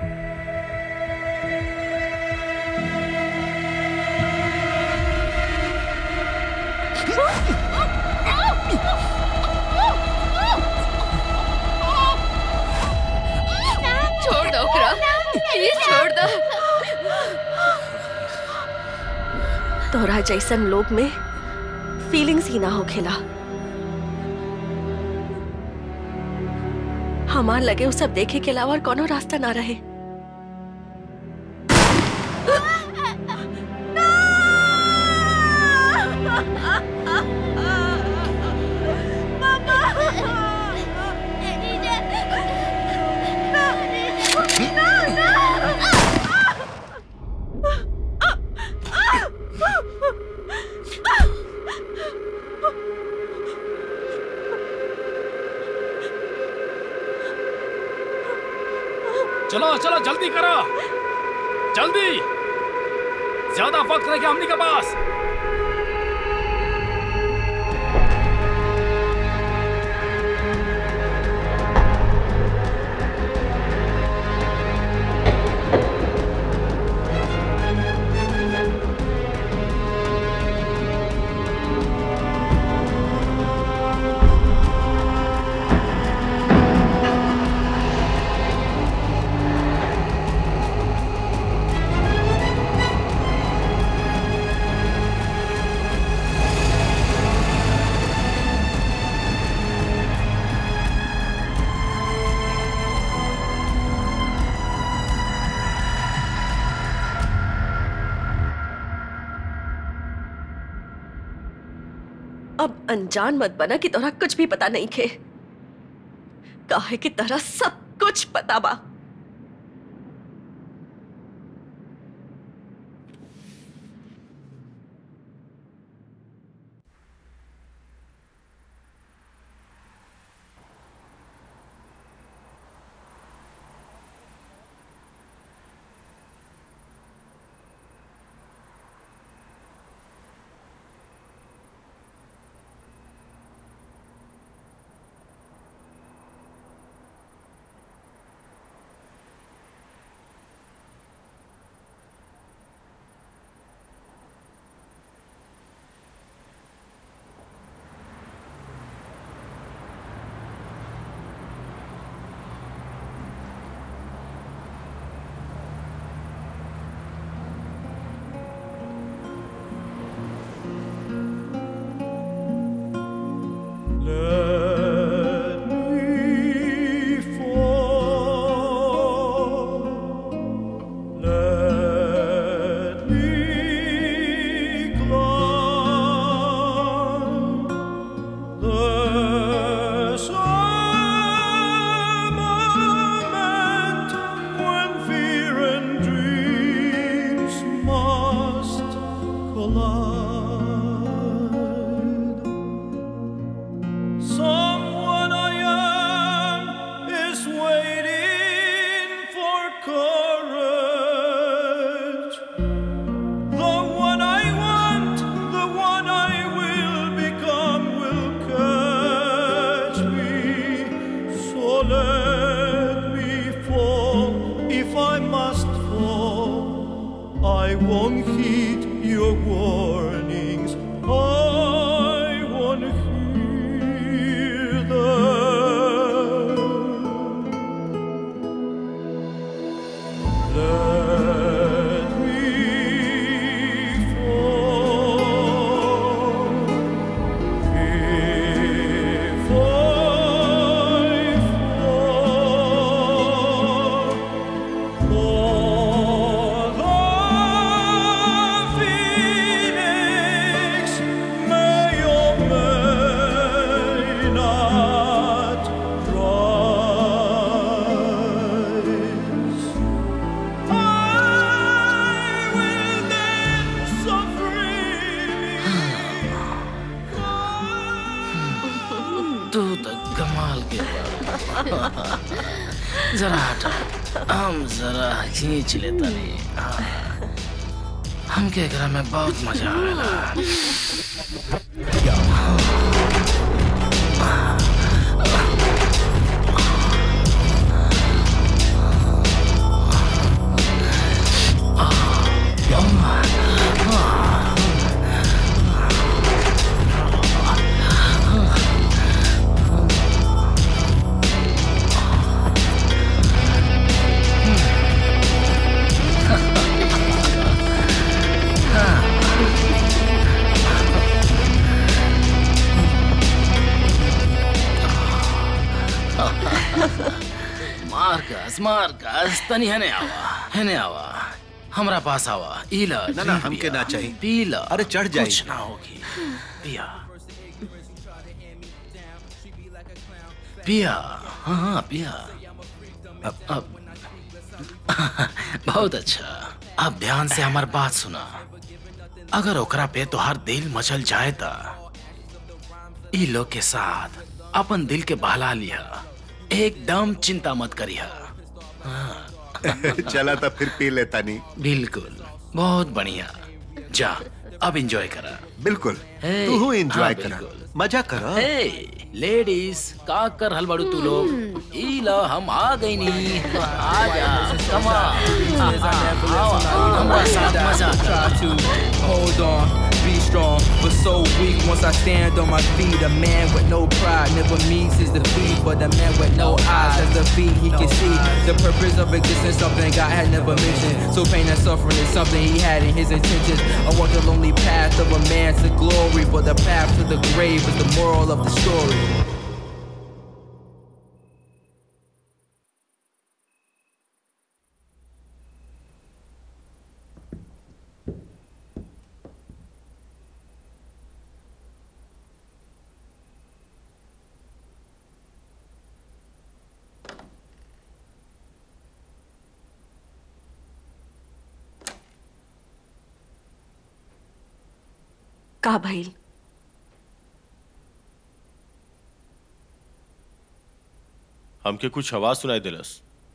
छोड़ दो ओकरा, प्लीज छोड़ दो। तोरा जैसन लोग में फीलिंग्स ही ना हो खेला। हमार लगे वो सब देखे के अलावा और कोनो रास्ता ना रहे। चलो चलो जल्दी करो, जल्दी, ज्यादा वक्त रह गया हमनी के पास। अब अनजान मत बना कि तोरा कुछ भी पता नहीं खे, काहे कि तोरा सब कुछ पता बा। I won't heed your warnings. I won't hear them. Let me fall if I fall. For the phoenix may or may not rise. I will then तू तो कमाल के बाल। जरा हटा, हम जरा खींच लेता नहीं। हमके एकरा में बहुत मजा आवेला। मार्कस तनी हने आवा हमरा पास आवा। इला ना हमके ना चाहिए। पीला। अरे चढ़ जाए। कुछ ना होगी। पिया पिया। हाँ पिया। अब बहुत अच्छा। अब ध्यान से हमार बात सुना। अगर ओकरा पे तोहार दिल मचल जाए ता ई लोग के साथ अपन दिल के बहला लिया। एकदम चिंता मत करिया। चला तो फिर पी लेता नहीं। बिल्कुल, बहुत बढ़िया। जा अब एंजॉय करा। बिल्कुल। तू एंजॉय करा, मजा करा। लेडीज का कर हलवाड़ू तू लोग। इला हम आ गई नी। आजा कमा। हमारा साथ मजा करा। Hold on, be strong, but so weak once I stand on my feet. A man with no pride never meets his defeat, but a man with no eyes has defeat. He can see the purpose of existence, something God had never mentioned. So pain and suffering is something he had in his intentions. I walk the lonely path of a man to glory, but the path to the grave is the moral of the story. का भइल? हमके कुछ आवाज सुनाई दिलस।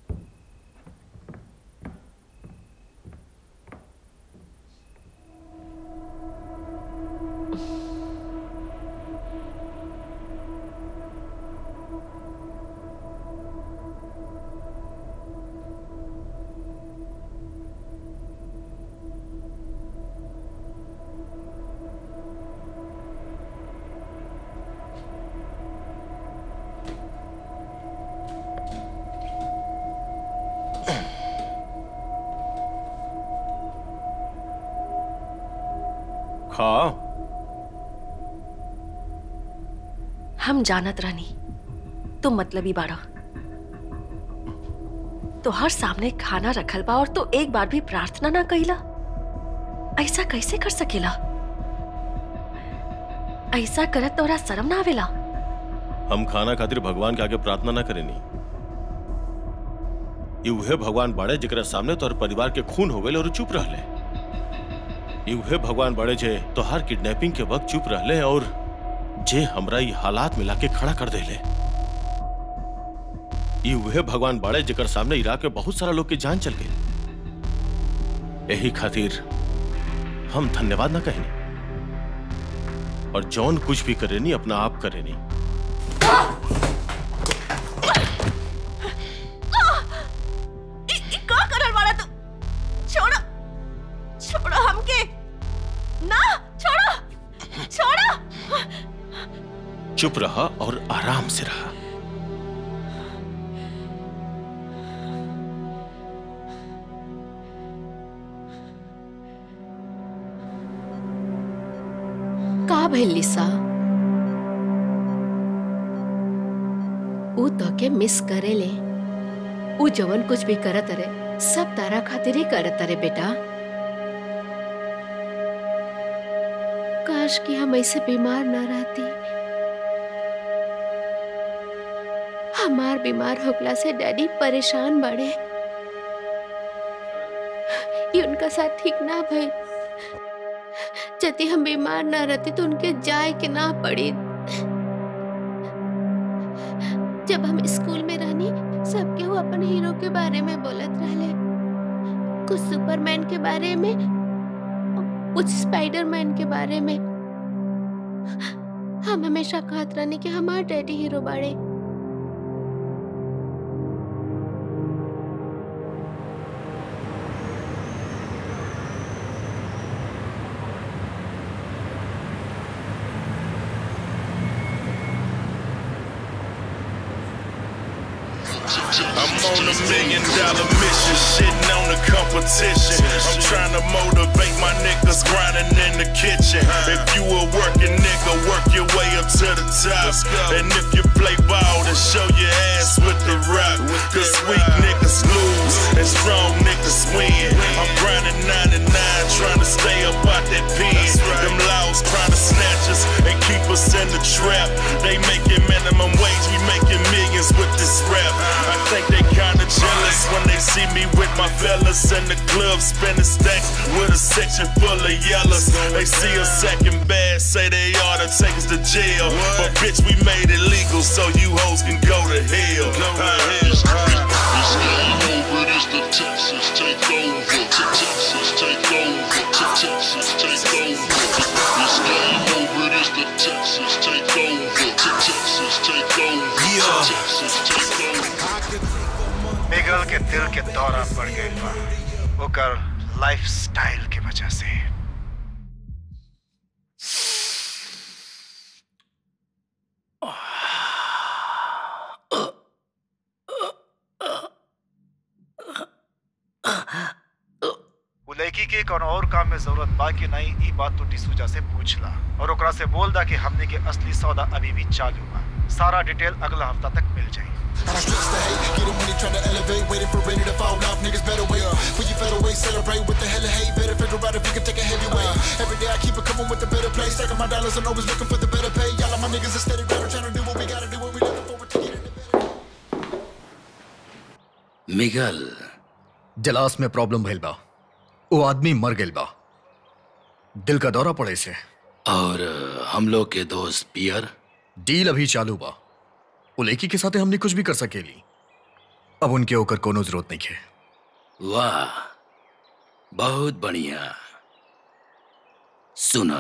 खाओ। हम जानत रहनी तो मतलबी बाड़ा। तो हर सामने खाना रखल बा और तो एक बार भी प्रार्थना ना कइला। ऐसा कैसे कर सकेला? ऐसा करत तोरा शर्म ना आवेला? हम खाना खातिर भगवान के आगे प्रार्थना ना करेनी। ये उहे भगवान बाड़े जिकरा सामने तोहर परिवार के खून हो गए और चुप रहले। ये उहे भगवान बाड़े जे तोहार किडनैपिंग के वक्त चुप रहले और जे हमरा ये हालात में लाके खड़ा कर देले। ये उहे भगवान बाड़े जिकर सामने इराक में बहुत सारा लोग के जान चल गई। यही खातिर हम धन्यवाद ना कहनी और जौन कुछ भी करेनी अपना आप करेनी। चुप रहा और आराम से रहा। का भइल लिसा? ऊ तो के मिस करे ले। ऊ जवन कुछ भी करत रे सब तारा खातिर ही करत रे बेटा। काश कि हम ऐसे बीमार ना रहती। हमार बीमार होगला से डैडी परेशान बड़े। ये उनका साथ ठीक ना भइल। यदि हम बीमार ना रहती तो उनके जाए के ना पड़ी। जब हम स्कूल में रहनी सबके वो अपन हीरो के बारे में बोलत रहले। कुछ सुपरमैन के बारे में, कुछ स्पाइडरमैन के बारे में। हम हमेशा कहत रहनी कि हमार डैडी हीरो बाड़े। I'm on $1 million mission, shitting on the competition. I'm trying to motivate my niggas grinding in the kitchen. If you a working nigga, work your way up to the top. And if you play ball, then show your ass with the rock. Cause weak niggas lose and strong niggas win. I'm grinding 99, trying to stay up out that pen. Them laws trying to snatch us and keep us in the trap. They making minimum wage, we making millions with this rap. I think they kinda jealous when they see me with my fellas in the club spinning stacks with a section full of yellows. They see us second bad, say they ought to take us to jail. But bitch, we made it legal so you hoes can go to hell. It's game over, it's the Texas takeover. Texas takeover. Texas takeover. It's game over, it's the Texas takeover. Texas takeover. Texas takeover. Miguel के दिल के दौरा पड़ गए बा ओकर लाइफस्टाइल के वजह से। लड़की के कौन और काम में जरूरत बा कि नहीं ई बात तो डिसूजा से पूछला और ओकरा से बोल दा कि हमने के असली सौदा अभी भी चालू बा। सारा डिटेल अगला हफ्ता तक मिल जाए। And I stress the hate, getting money, trying to elevate, waiting for ready to fall off. Niggas better wait. When you featherweight, celebrate with the hell of hate. Better figure out if you can take a heavyweight. Every day I keep it coming with a better play. Stacking my dollars and always looking for the better pay. Y'all of my niggas are steady grinding, trying to do what we gotta do. What we looking forward to getting it better. Miguel, जलास में प्रॉब्लम भइल बा। वो आदमी मर गइल बा। दिल का दौरा पड़े से। और हम लोग के दोस्त पियर? डील अभी चालू बा। उलेकी के साथ हमने कुछ भी कर सकेली। अब उनके होकर कोनो जरूरत नहीं है। वाह, बहुत बढ़िया। सुना,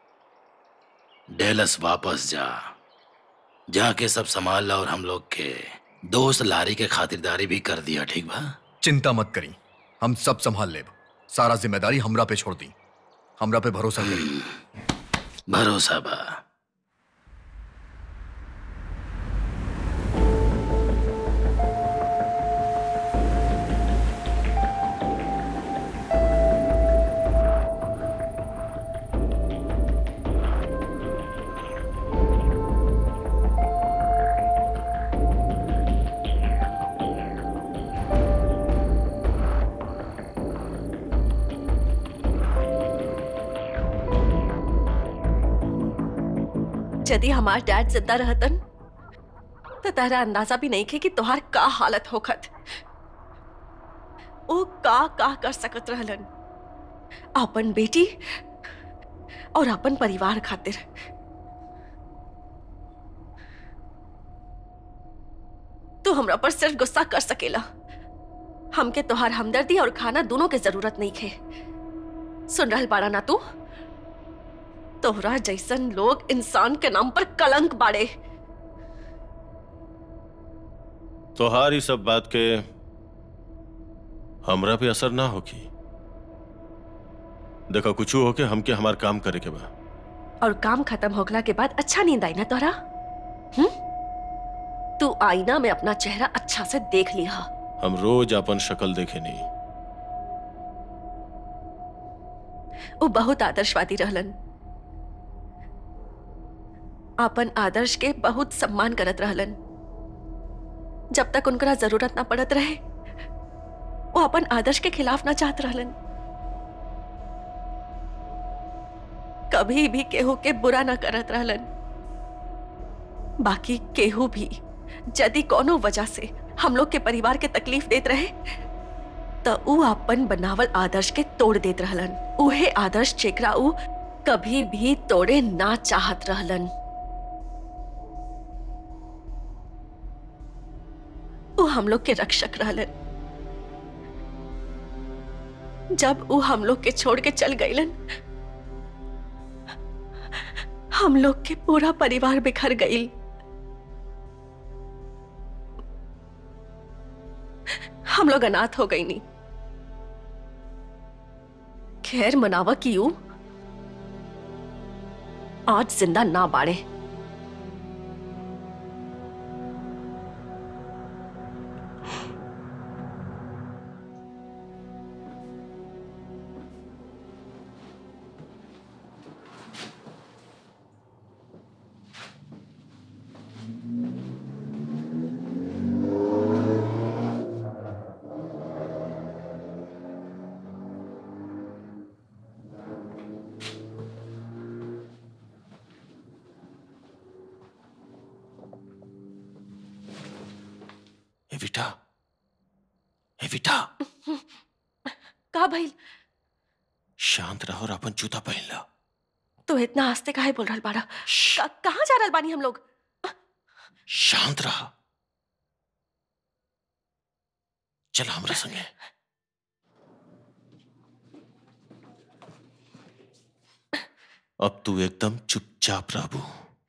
डेलस वापस जा, जाके सब संभाल ला और हम लोग के दोस्त लारी के खातिरदारी भी कर दिया, ठीक बा? चिंता मत करी, हम सब संभाल लेब। सारा जिम्मेदारी हमरा पे छोड़ दी। हमरा पे भरोसा करी। भरोसा बा। यदि हमार डैड जिंदा रहतन तो तारा अंदाजा भी नहीं खे कि तोहार का हालत होखत। ओ का कर सकत रहलन अपन बेटी और अपन परिवार खातिर। तू हमरा पर सिर्फ गुस्सा कर सकेला। हमके तोहार हमदर्दी और खाना दोनों के जरूरत नहीं खे। सुन रहल बाड़ा ना तू? तोहरा जैसन लोग इंसान के नाम पर कलंक बाड़े। तोहारी सब बात के हमरा पे असर ना होगी। देखो कुछ हो के हमके हमार काम करे के बा। और काम खत्म होगला के बाद अच्छा नींद आई ना तोहरा? तू आईना में अपना चेहरा अच्छा से देख लिया। हम रोज अपन शक्ल देखे नहीं। वो बहुत आदर्शवादी रहलन, अपन आदर्श के बहुत सम्मान करत रहलन। जब तक उनका जरूरत ना पड़त रहे वो अपन आदर्श के खिलाफ ना चाहत रहलन। कभी भी केहू के बुरा ना करत रहलन। बाकी केहू भी यदि कोनो वजह से हम लोग के परिवार के तकलीफ देत रहे तो ऊ अपन बनावल आदर्श के तोड़ देत रहलन। उहे आदर्श जेकरा ऊ कभी भी तोड़े ना चाहत रहलन। ऊ हम लोग के रक्षक रहलन। जब ऊ हम लोग के छोड़ के चल गईलन हम लोग के पूरा परिवार बिखर गई। हम लोग अनाथ हो गई नहीं। खैर मनावा की ऊ आज जिंदा ना बाड़े। एविटा, एविटा, का भइल? शांत रहो और अपन जूता पहन ला। तो इतना आस्ते काहे बोल रहल बाड़ा? कहाँ जा रहल बानी हम लोग? शांत रहा। चल हमरा संगे। अब तू एकदम चुपचाप रहबू।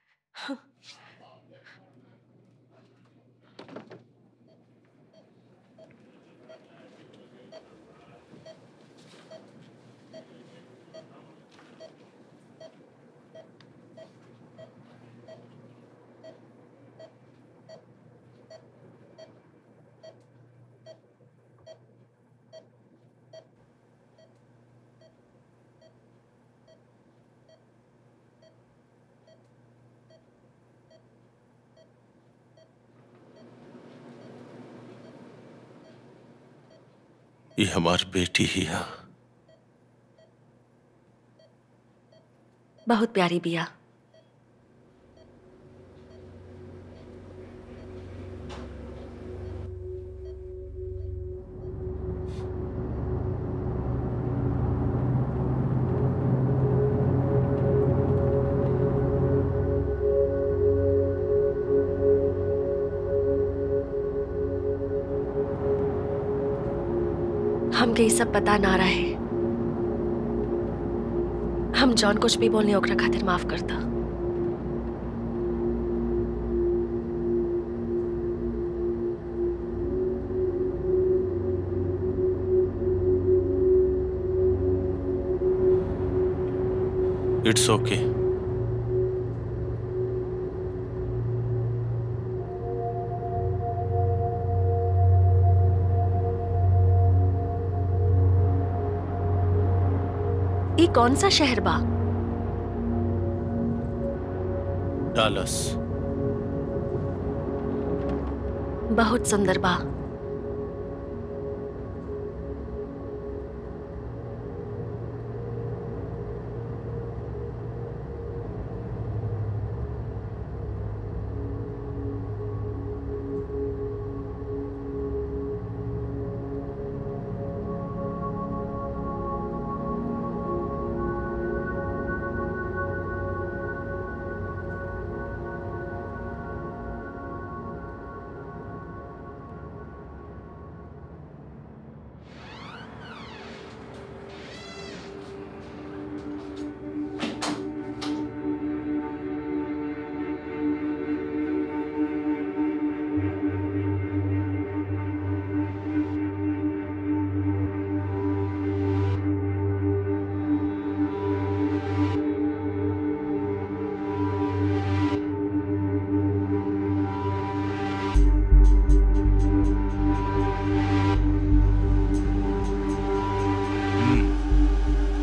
ये हमारी बेटी ही है। बहुत प्यारी बिया। हमके ये सब पता ना रहे। हम जॉन कुछ भी बोलने ओकरा खातिर माफ करता। It's okay. ये कौन सा शहर बा? डालस। बहुत सुंदर बा।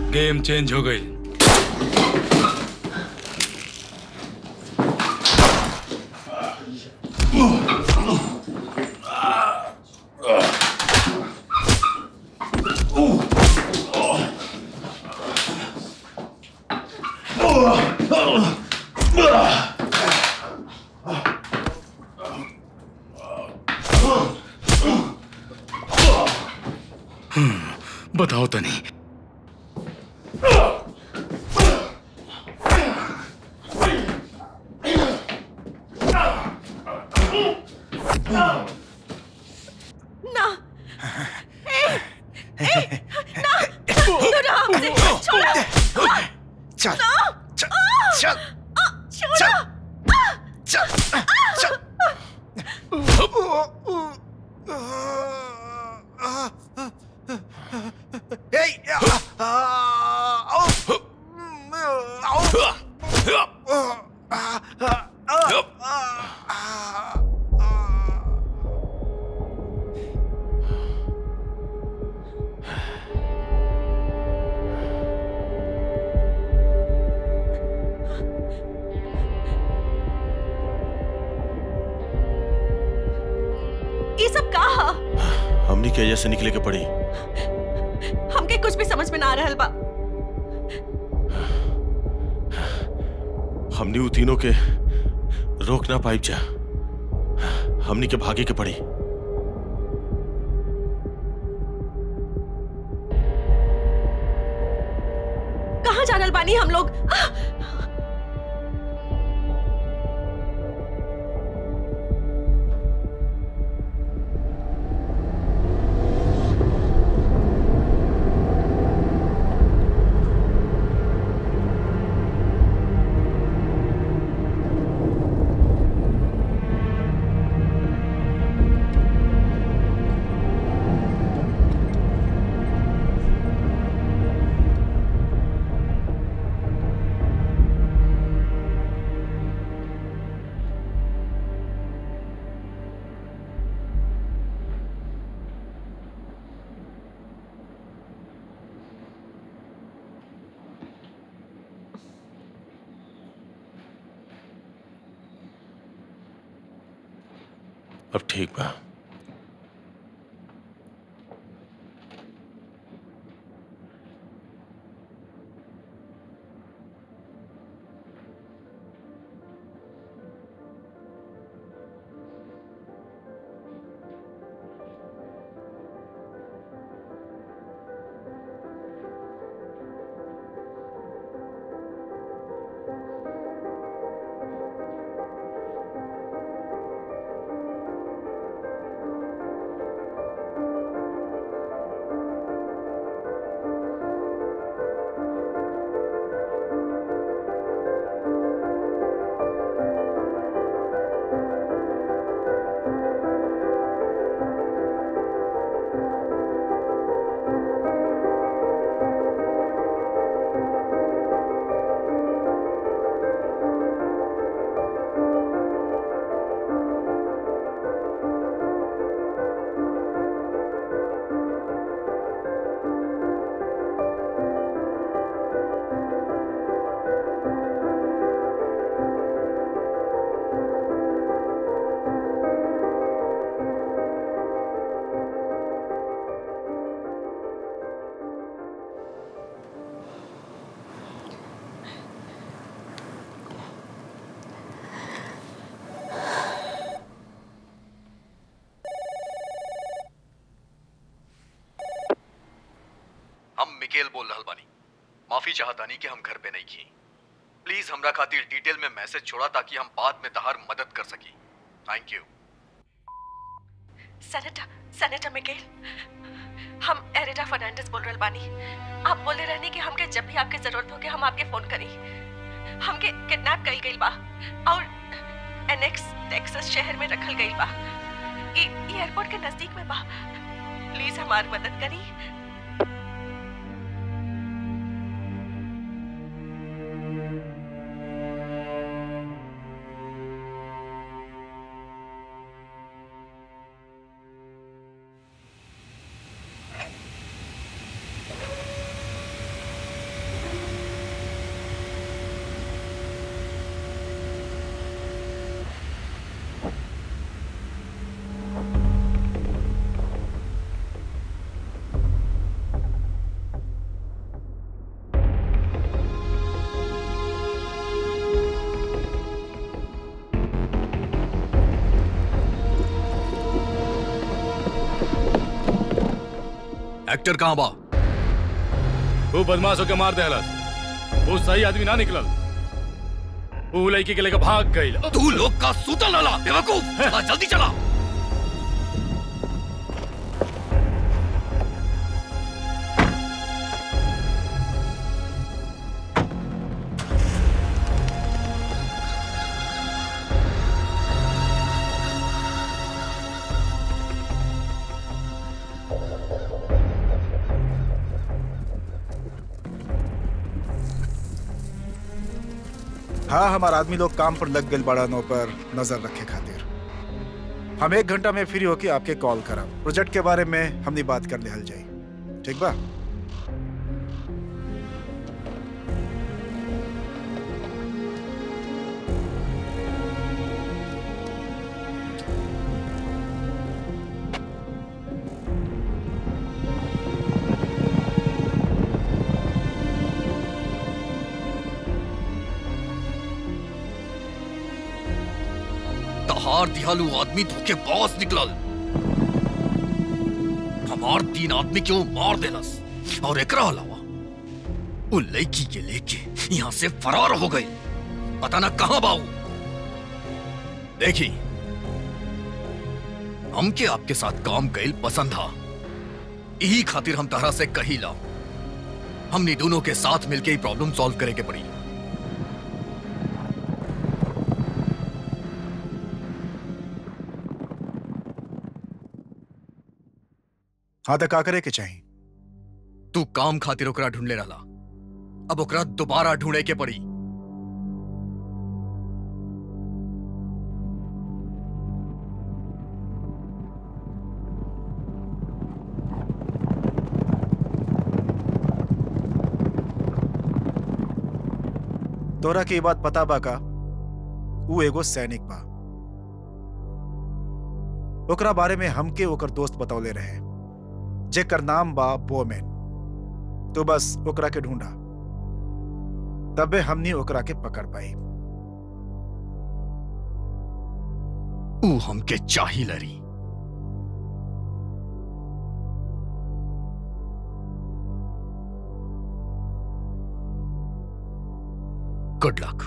गेम चेंज हो गई। बताओ तनी, हमनी के से निकले के पड़ी। हमके कुछ भी समझ में ना आ रहल बा। हमनी उ तीनों के रोक ना पाइब जा। हमनी के भागे के पड़ी। कहाँ जानल बानी हम लोग? अब ठीक बा। मिकेल बोल रहल बानी। माफी चाहतानी कि हम घर पे नहीं की। प्लीज हमरा खातिर डिटेल में मैसेज छोड़ा ताकि हम बाद में तहार मदद कर सकी। Thank you. सेनेटर मिकेल, हम एरिडा फर्नांडिस बोल रहल बानी। आप बोले रहने कि हमके जब भी आपके जरूरत होगे हम आपके फोन करी। हमके किडनैप कइल गइल बा और एनेक्स टेक्सास शहर में रखल गइल बा। एयरपोर्ट के नजदीक में बा। प्लीज हमारी मदद करी। एक्टर कहाँ बा? वो बदमाश होके मार देहलस। वो सही आदमी ना निकलल। वो लड़की के लेकर भाग गई। तू लोग का सूतल लला बेवकूफ। चला जल्दी चला। हाँ, हमारा आदमी लोग काम पर लग गए बड़ानों पर नजर रखे खातिर। हम 1 घंटा में फ्री होके आपके कॉल करब। प्रोजेक्ट के बारे में हमने बात कर ले हल जाई। ठीक बा? तहार दिहालू आदमी धोखेबाज निकलल। हमार 3 आदमी के वो मार देलस और एकरा अलावा वो लड़की के लेके यहाँ से फरार हो गई। पता ना कहां बाऊ। देखी, हमके आपके साथ काम कईल पसंद हा। यही खातिर हम तहरा से कही ला, हमने दोनों के साथ मिलके ही प्रॉब्लम सॉल्व करे के पड़ी। हाँ, तो का करे के चाहिए? तू काम खातिर ओकरा ढूंढले रहला, अब ओकरा दोबारा ढूंढे के पड़ी। तोरा की बात पता बा का? वो एगो सैनिक बा। ओकरा बारे में हमके ओकर दोस्त बतौले रहे, जेकर नाम बा बोमेन। तो बस ओकरा के ढूंढा, तबे हमनी ओकरा के पकड़ पाई। ऊ हमके चाही लरी। Good luck.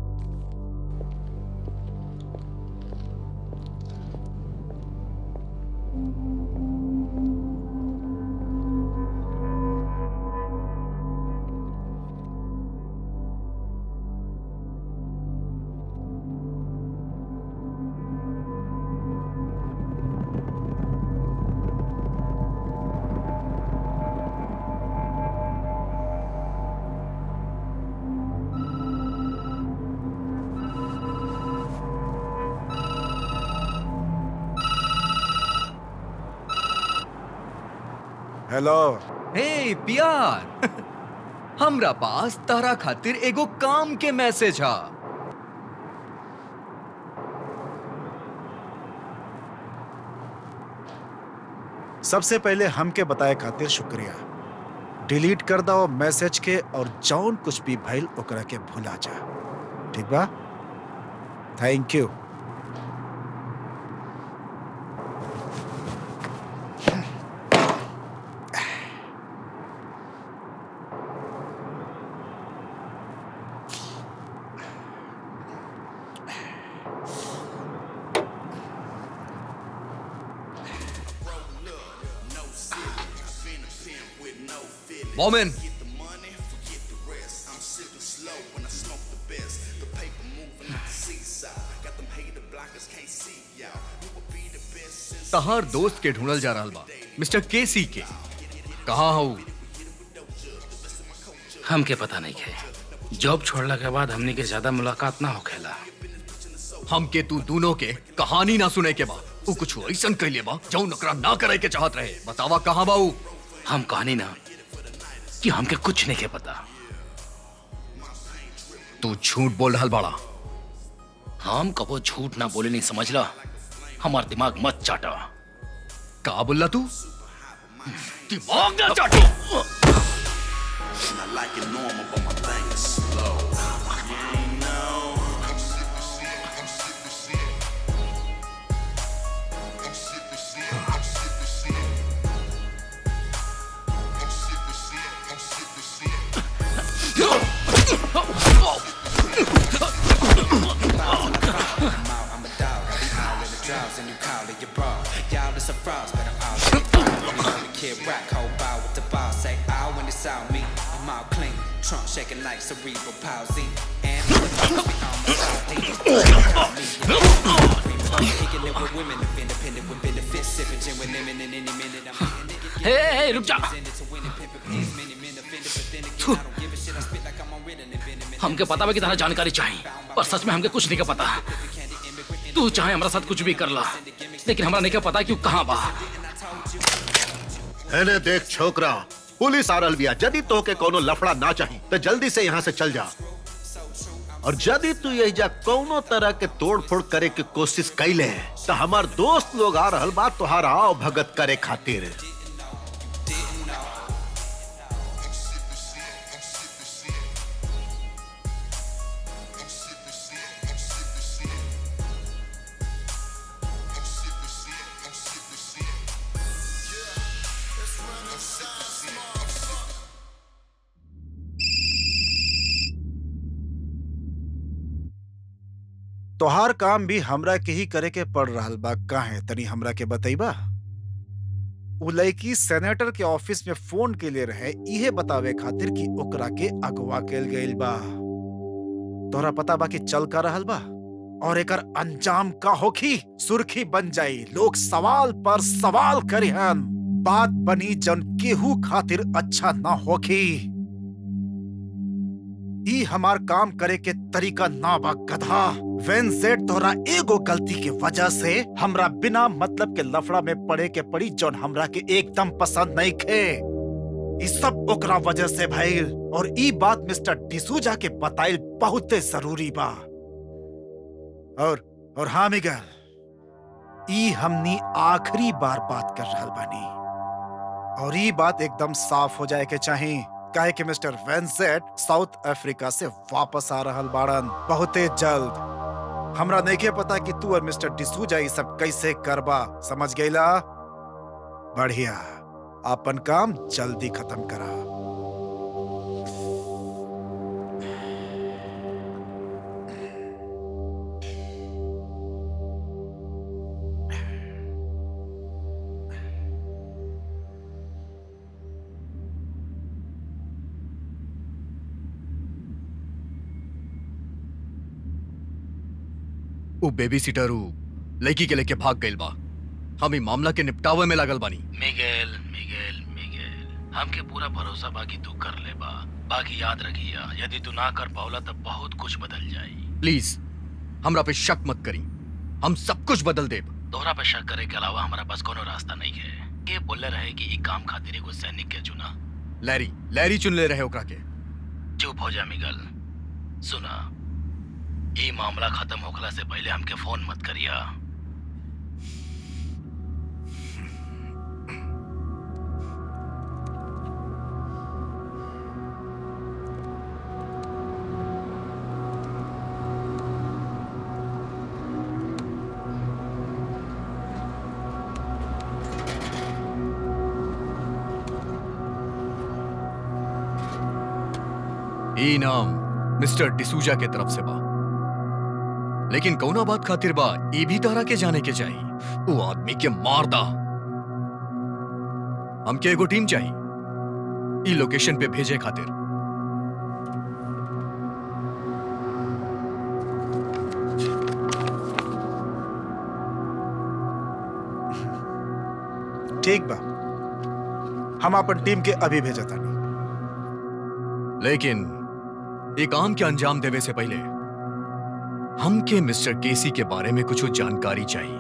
हेलो। हे प्यार, हमरा पास तारा खातिर एगो काम के मैसेज हा। सबसे पहले हमके बताए खातिर शुक्रिया। डिलीट कर दो मैसेज के और जौन कुछ भी भइल ओकरा के भुला जा। ठीक बा? Thank you. मोमिन, तहार दोस्त के ढूंढल जा रहल बा, मिस्टर केसी के। कहाँ हो? हमके पता नहीं है। जॉब छोड़ला के बाद हमनी के ज्यादा मुलाकात ना होखेला। हमके तू दोनों के कहानी ना सुने के बाद वो कुछ ऐसन कहले बा जौन नकरा ना करे के चाहत रहे। बतावा कहाँ बाऊ? हम कहानी ना कि हमके कुछ नहीं के पता। तू झूठ बोल रहल बाड़ा। हम कबो झूठ ना बोले नहीं, समझला? हमार दिमाग मत चाटा। का बोलला तू? दिमाग ना चाटो। mouth clean, trunk shaking like cerebral palsy. And the drugs be on my side. Kicking it with women, independent with benefits, sipping gin with lemon in any minute. I'm हे रुक जा। हमके पता है कि तारा जानकारी चाहिए, पर सच में हमके कुछ नहीं का पता। तू चाहे हमारा साथ कुछ भी कर ला, लेकिन हमारा नहीं का पता क्यों कहाँ बा। एने देख छोकरा, पुलिस आ रहल बिया। यदि तो के कोनो लफड़ा ना चाही तो जल्दी से यहाँ से चल जा। और यदि तू यही जा कोनो तरह के तोड़ फोड़ करे की कोशिश कैले तो हमार दोस्त लोग आ रहल बा तोहार आओ भगत करे खातिर। तोहार काम भी हमरा के ही करे के पड़ रहल बा। काहे तनी हमरा के बतईबा? उ लड़की सेनेटर के ऑफिस में फोन के लिए रहे इहे बतावे खातिर कि ओकरा के अगवा कैल गइल बा। तोहरा पता बा कि चल का रहल बा और एकर अंजाम का होखी? सुर्खी बन जाई, लोग सवाल पर सवाल करिहन, बात बनी जन केहू खातिर अच्छा ना होखी। ई हमार काम करे के तरीका ना बा गधा। वेंसेट तोहरा एगो गलती के वजह से हमरा बिना मतलब के लफड़ा में पड़े के पड़ी जौन हमरा के एकदम पसंद नहीं खे। ई सब ओकरा वजह से भइल और ई बात मिस्टर डिसूजा के बताइल बहुते जरूरी बा। और हाँ मिगल, ई हमनी आखिरी बार बात कर रहल बानी और ई बात एकदम साफ हो जाए के चाहिए। काहे कि मिस्टर वेंसेट साउथ अफ्रीका से वापस आ रहल बाड़न बहुते जल्द। हमरा नहीं के पता कि तू और मिस्टर डिसूजा ये सब कैसे करबा, समझ गईला? बढ़िया, अपन काम जल्दी खत्म करा। उ बेबी सीटर लड़की के लेके भाग गइल बा। हम ई मामला के निपटावे में लागल बानी। मिगेल मिगेल मिगेल, हमके पूरा भरोसा बा कि तू कर ले बा। बाकी याद रखिया, यदि तू ना कर पावला तो बहुत कुछ बदल जाई। प्लीज हमरा पे शक मत करी, हम सब कुछ बदल देब। तोहरा पे शक करे के अलावा हमारा पास कोनो रास्ता नहीं है। ये बोले रहे कि ई काम खातिर एगो सैनिक के चुना। लैरी चुन ले रहे ओकरा के। चुप हो जा मिगल। सुना, ये मामला खत्म होखला से पहले हमके फोन मत करिया। ई नाम मिस्टर डिसूजा के तरफ से बा, लेकिन कौना बात खातिर बा ये भी तारा के जाने के चाहिए। वो आदमी के मार दा। हमके एगो टीम चाहिए ई लोकेशन पे भेजे खातिर। ठीक बा, हम अपन टीम के अभी भेजा तानी। लेकिन ये काम के अंजाम देवे से पहले हमके मिस्टर केसी के बारे में कुछ जानकारी चाहिए।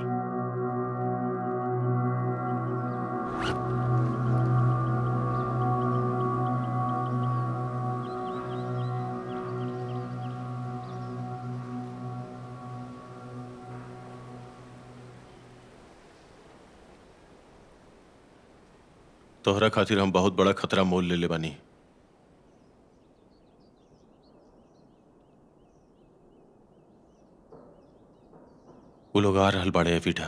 तोहरा खातिर हम बहुत बड़ा खतरा मोल ले बानी। वो लोग आ रहल बाड़े एविडा।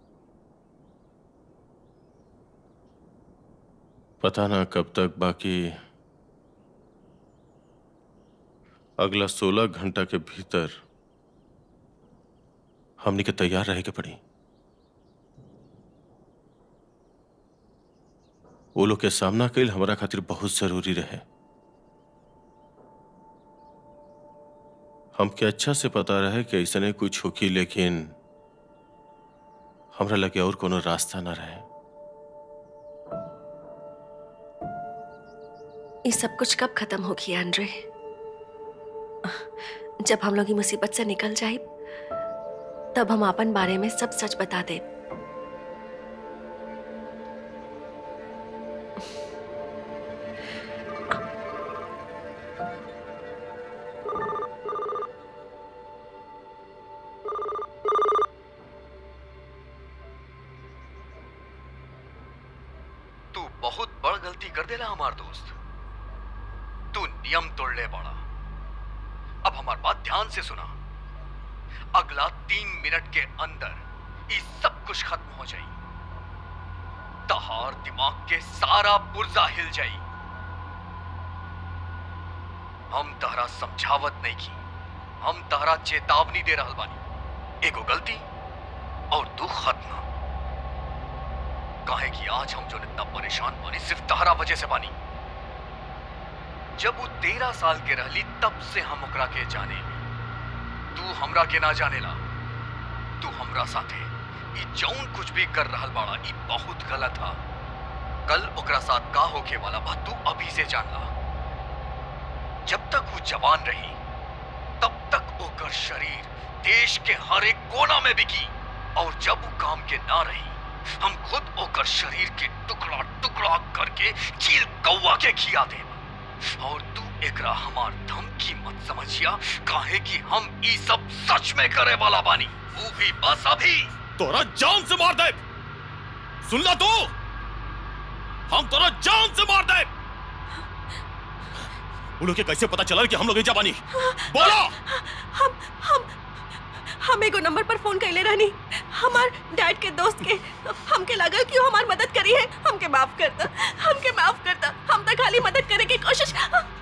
पता ना कब तक, बाकी अगला 16 घंटा के भीतर हमनी के तैयार रहे के पड़ी। वो लोग के सामना कईल हमारा खातिर बहुत जरूरी रहे। हमके अच्छा से पता रहे कि ऐसने कुछ होकी, लेकिन हमरा लगे और कोनो रास्ता ना रहे। ये सब कुछ कब खत्म होगी एंड्रे? जब हम लोग की मुसीबत से निकल जाए तब हम अपन बारे में सब सच बता दे। तू बहुत बड़ गलती कर देला हमार दोस्त। तू नियम तोड़ले बड़ा। अब हमार बात ध्यान से सुना। अगला 3 मिनट के अंदर ये सब कुछ खत्म हो जाई। तहार दिमाग के सारा पुर्जा हिल जाई। हम तहरा समझावत नहीं की, हम तहरा चेतावनी दे रहल बानी। एगो गलती और तू खत्म। काहे कि आज हम जो इतना परेशान बानी सिर्फ तहरा वजह से बानी। जब वो 13 साल के रहली तब से हम ओकरा के जाने ली। तू हमरा के ना जानेला। तू हमरा साथे ई जौन कुछ भी कर रहल बाड़ा ई बहुत गलत हा। कल ओकरा साथ का होके वाला बा तू अभी से जानला। जब तक वो जवान रही तब तक ओकर शरीर देश के हर एक कोना में बिकी, और जब वो काम के ना रही हम खुद ओकर शरीर के टुकड़ा टुकड़ा करके चील कौवा के खिया दे। और तू एकरा हमार धमकी मत समझिया, काहे कि हम ई सब सच में करे वाला बानी। वो भी बस अभी तोरा जान से मार दे। सुन ला तू, हम तोरा जान से मार दे। उन लोग के कैसे पता चला कि हम लोग एजा बानी? बोलो। हम एगो नंबर पर फोन कैले रहनी हमार डैड के दोस्त के। हमके लागल कि वो हमार मदद करी है। हमके माफ कर दा, हमके माफ कर दा। हम तो खाली मदद करे की कोशिश।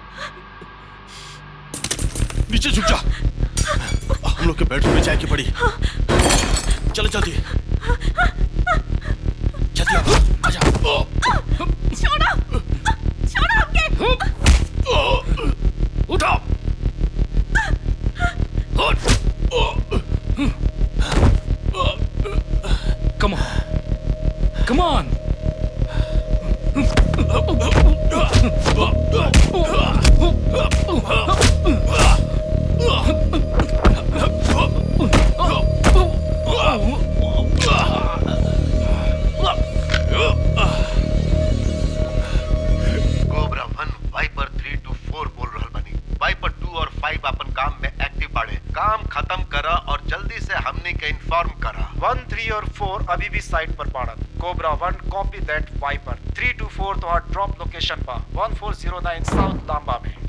नीचे झुक जा। हम लोग के बेडरूम में जाए की पड़ी। चलो जल्दी जल्दी आजा। छोड़ो छोड़ो हमके। उठाओ। Come on. Come on. Cobra 1 viper 3 to 4 बोल रहल बानी। वाइपर 2 और 5 अपन काम में एक्टिव बाड़े। काम खत्म करा और जल्दी से हमने के इन्फॉर्म करा। 1, 3 और 4 अभी भी साइट पर पड़त। Cobra 1 copy that viper 3 to 4 तो ड्रॉप लोकेशन पर 1409 साउथ लांबा में।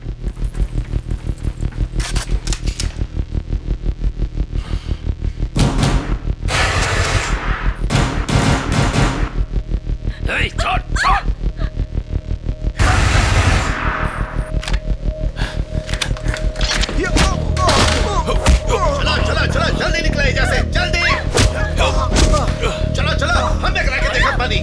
Hey, छोड़ छोड़। चला चला चला जल्दी निकले जैसे जल्दी। चलो चलो हम एक रखे देखत बानी।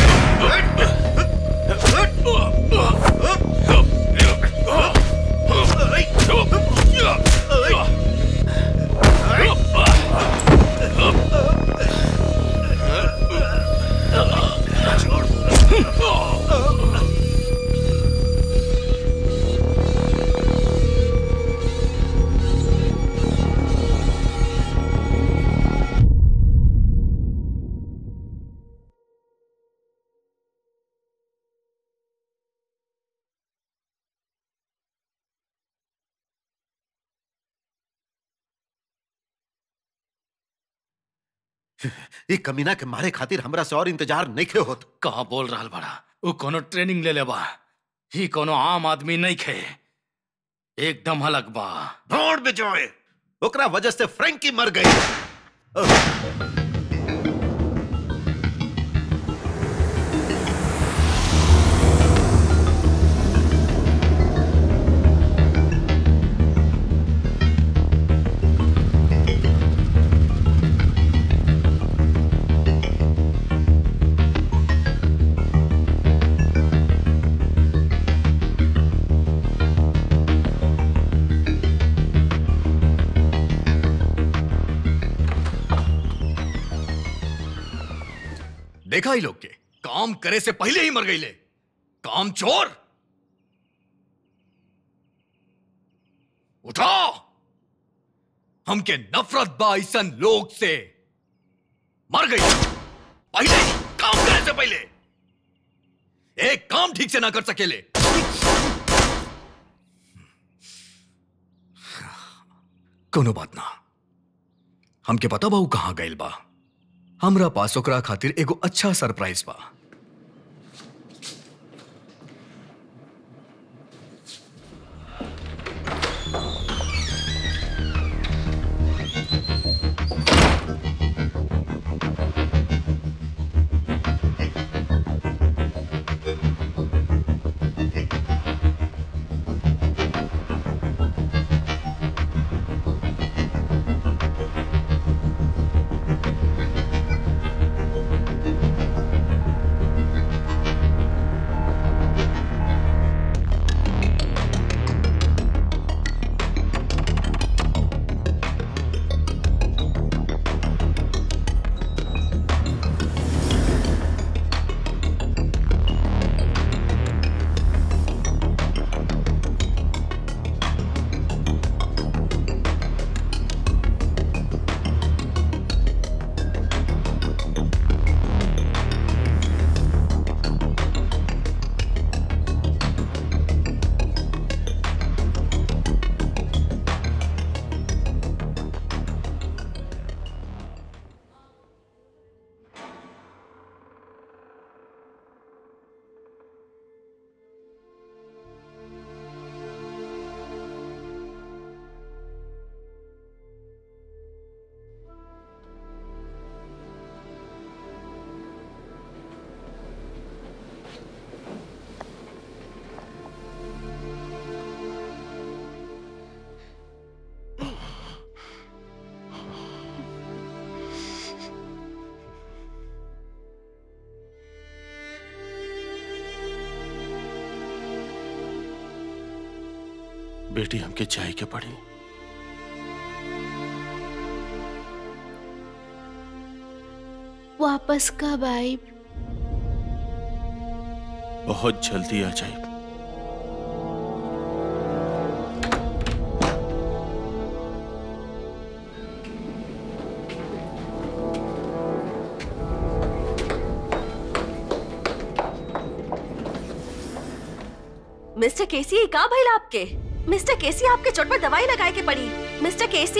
ये कमीना के मारे खातिर हमरा से और इंतजार नहीं खे होत। कहाँ बोल रहल बड़ा? वो कोनो ट्रेनिंग ले लेबा। ही कोनो आम आदमी नहीं खे। एकदम अलग बा। ढूंढ बिजोए। ओकरा वजह से फ्रैंकी मर गई। देखा ही लोग के काम करे से पहले ही मर गई ले। काम चोर। उठाओ। हमके नफरत बा ऐसन लोग से। मर गई पहले ही, काम करे से पहले। एक काम ठीक से ना कर सकेले। कोनो बात ना, हमके पता बा ऊ कहां गइल बा। हमरा पास ओकरा खातिर एगो अच्छा सरप्राइज बा। बेटी हमके चाय के पड़ी। वापस कब आई? बहुत जल्दी आ जाए। मिस्टर केसी, का भइल आपके? मिस्टर केसी, आपके चोट पर दवाई लगाए के पड़ी। मिस्टर केसी,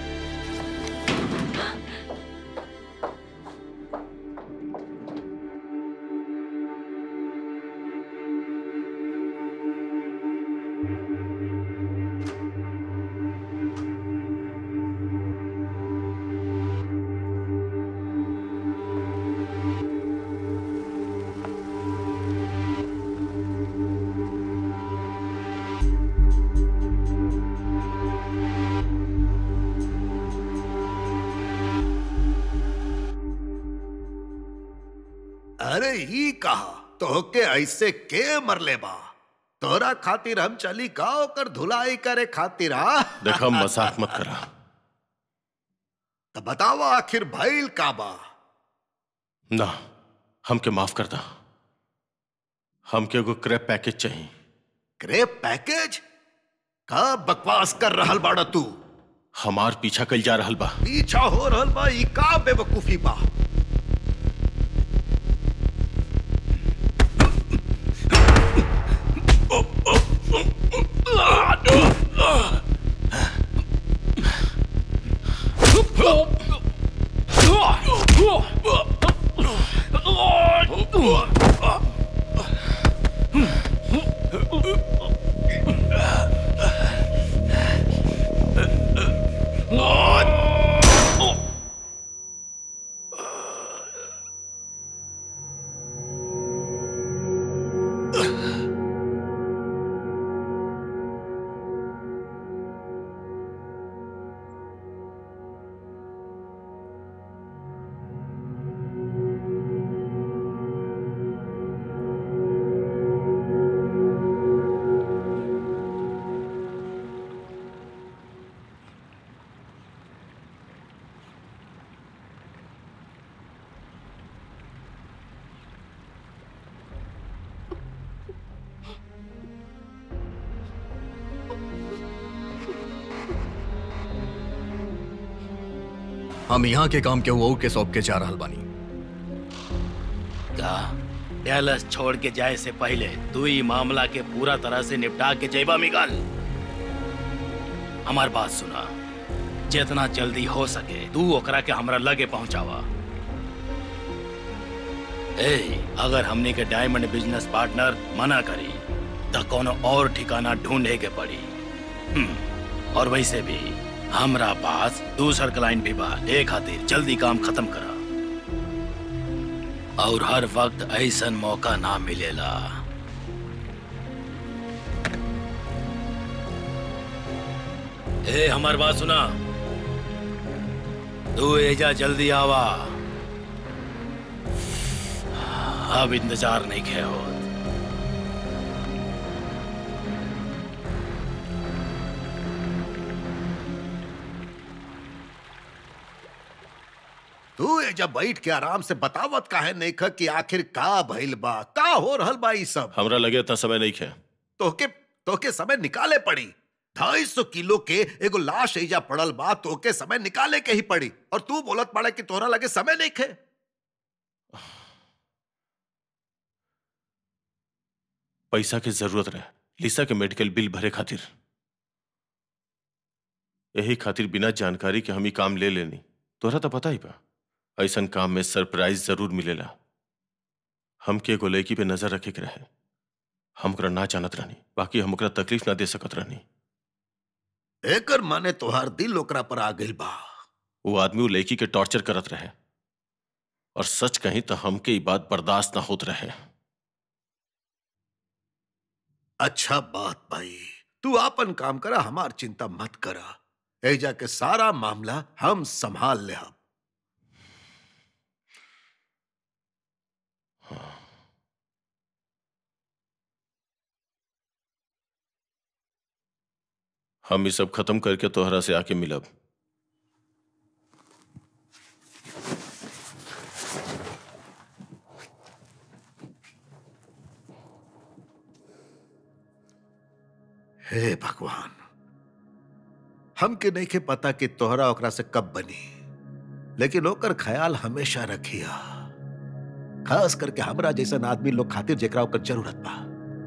अरे ही कहा तो के ऐसे के मरले बा? तोरा खातिर हम चली गाँव कर धुलाई करे खातिर। देखा मजाक मत करा। तो बतावा आखिर भइल का बा? ना, हमके माफ कर दा। हमके एगो क्रेप पैकेज चाहिए। Crepe package? का बकवास कर रहल बाड़ा तू? हमार पीछा कल जा रहल बा। पीछा हो रहल बा? ई का बेवकूफी बा? हम यहाँ के काम के वो के सौंप के जा रहल बानी। का डैलस छोड़ के जाए से पहले तू ही मामला के पूरा तरह से निपटा के जेबा मिगल। हमार बात सुना, जितना जल्दी हो सके तू ओकरा के हमरा लगे पहुंचावा। अगर हमने के डायमंड बिजनेस पार्टनर मना करी तो कोनो और ठिकाना ढूंढे के पड़ी। और वैसे भी हमरा पास दूसर क्लाइंट भी बा, ए खातिर जल्दी काम खत्म करा। और हर वक्त ऐसा मौका ना मिलेला। हमार बात सुना, तू एजा जल्दी आवा, अब इंतजार नहीं खे हो। तू एजा बैठ के आराम से बतावत काहे नहीं ख कि आखिर का भइल बा, का हो रहल बा ई सब। हमरा लगे इतना समय नहीं खे। तोके समय निकाले पड़ी। 250 किलो के एगो लाश एजा पड़ल बा, तोके समय निकाले के ही पड़ी। और तू बोलत पड़ा कि तोहरा लगे समय नहीं खे। पैसा की जरूरत रहे लिसा के मेडिकल बिल भरे खातिर। यही खातिर बिना जानकारी के हम ही काम ले लेनी। तोहरा तो पता ही बा, ऐसा काम में सरप्राइज जरूर मिलेला। हमके एगो लड़की पे नजर रखे के रहे। हम ओकरा ना जानत रहनी, बाकी हम ओकरा तकलीफ ना दे सकत रहनी। एकर माने तोहार दिल ओकरा पर आ गइल बा। वो आदमी वो लड़की के टॉर्चर करत रहे, और सच कहीं तो हमके ये बात बर्दाश्त ना होत रहे। अच्छा बात भाई, तू आपन काम करा, हमार चिंता मत करा। एजा के सारा मामला हम संभाल ले। हम ये सब खत्म करके तोहरा से आके मिलब। हे भगवान, हमके नहीं के पता कि तोहरा ओकरा से कब बनी, लेकिन ओकर ख्याल हमेशा रखिया, खास करके हमरा जैसन आदमी लोग खातिर जेकरा ओकर जरूरत बा।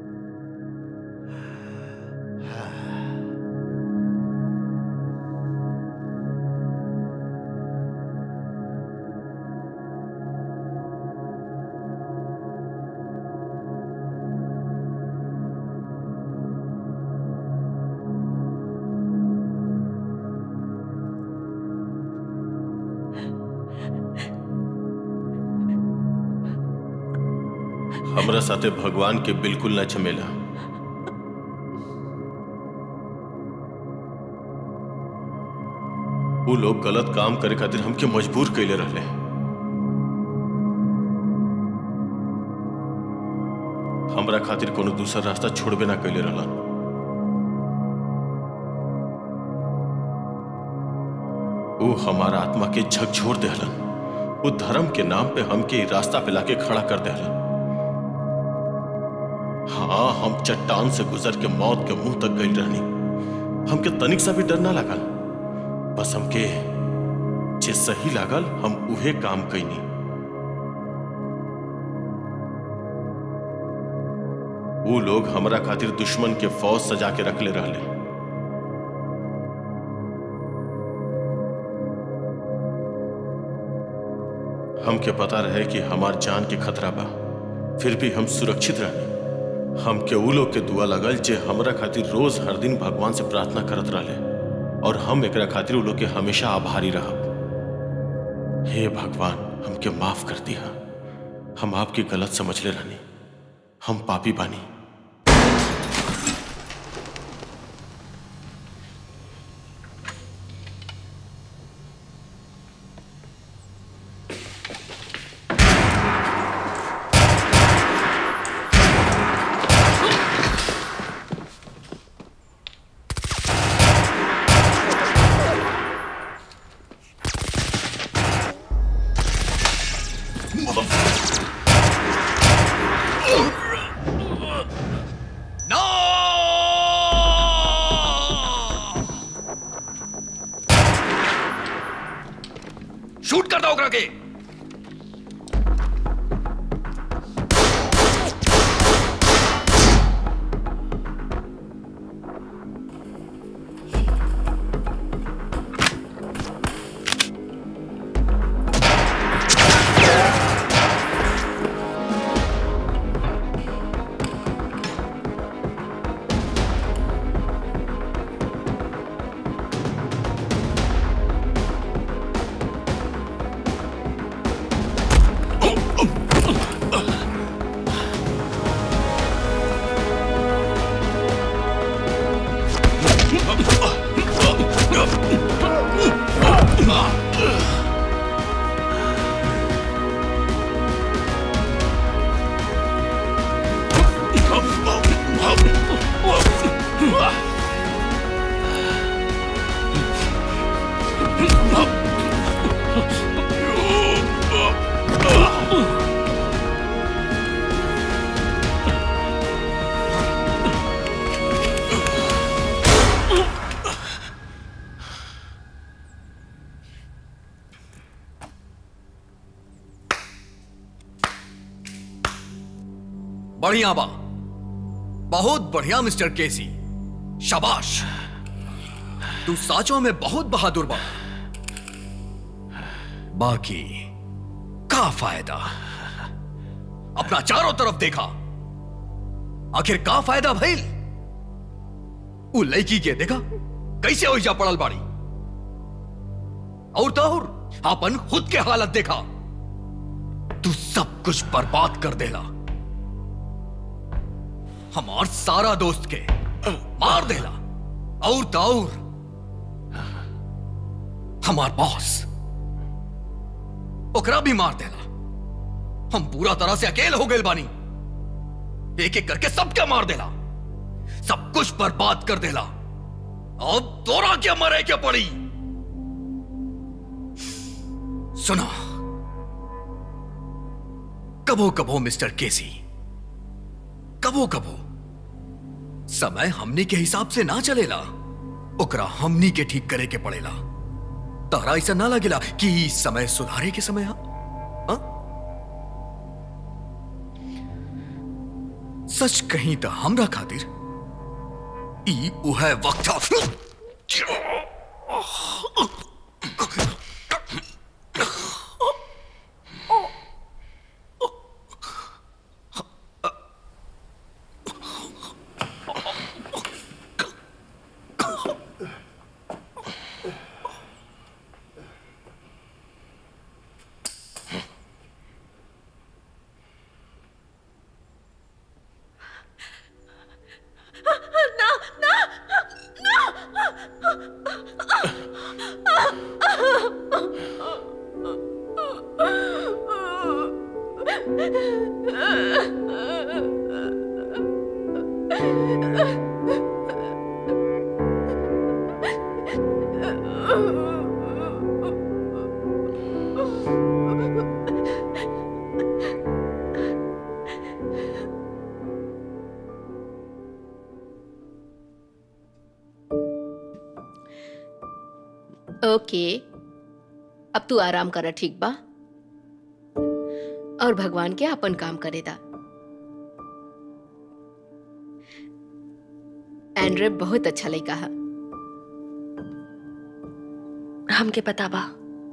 हमरा साथे भगवान के बिल्कुल ना झमेला। वो लोग गलत काम करे खातिर हमके मजबूर कैले रहले। हमरा खातिर कोनो दूसरा रास्ता छोड़बे ना कैले रहला। वो हमारा आत्मा के झकझोर देहलन। वो धर्म के नाम पे हमके रास्ता पे लाके खड़ा कर देहलन। हाँ, हम चट्टान से गुजर के मौत के मुंह तक गई रहनी। हमके तनिक सा भी डर ना लागल। बस हमके जे सही लागल हम उहे काम कैनी। वो लोग हमरा खातिर दुश्मन के फौज सजा के रखले रहले। हमके पता रहे कि हमार जान के खतरा बा, फिर भी हम सुरक्षित रहनी। हमके उ लोग के दुआ लगल जे हमरा खातिर रोज हर दिन भगवान से प्रार्थना करत रहले, और हम एकरा खातिर उ लोग के हमेशा आभारी रहब। हे भगवान, हमके माफ कर दिया। हम आपकी गलत समझले रहनी। हम पापी बानी। शूट कर दो ओकरा के। बढ़िया बा, बहुत बढ़िया मिस्टर केसी, शाबाश। तू साचों में बहुत बहादुर बा। बाकी का फायदा? अपना चारों तरफ देखा, आखिर का फायदा भइल? उ लड़की के देखा कैसे ओइजा पड़ल बाड़ी, और तो और अपन खुद के हालत देखा। तू सब कुछ बर्बाद कर देला, हमार सारा दोस्त के मार देला, और तो और हमार बॉस ओकरा भी मार देला। हम पूरा तरह से अकेले हो गए बानी, एक एक करके सबके मार देला, सब कुछ बर्बाद कर देला। अब तोरा क्या मरे क्या पड़ी? सुना, कबो कबो मिस्टर केसी, कबो कबो समय हमनी के हिसाब से ना चलेला, ओकरा हमनी के ठीक करे के पड़ेला। तहरा ऐसा ना लगेला कि समय सुधारे के समय हा? सच कहीं तो हमरा खातिर ई उहे वक्त था। ओके, अब तू आराम कर, ठीक बा? और भगवान के अपन काम करेदा। एंड्रे बहुत अच्छा लड़का है। हमके पता बा,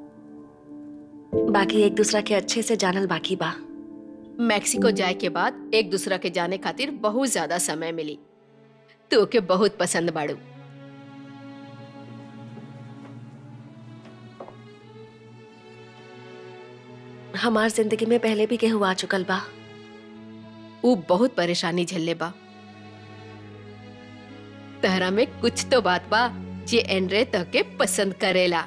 बाकी एक दूसरा के अच्छे से जानल बाकी बा। मैक्सिको जाए के बाद एक दूसरा के जाने खातिर बहुत ज्यादा समय मिली। तू के बहुत पसंद बाड़ू। हमार जिंदगी में पहले भी केहू आ चुकल बा। वो बहुत परेशानी झेले बा। तहरा में कुछ तो बात बा जे एंड्रे तके पसंद करेला।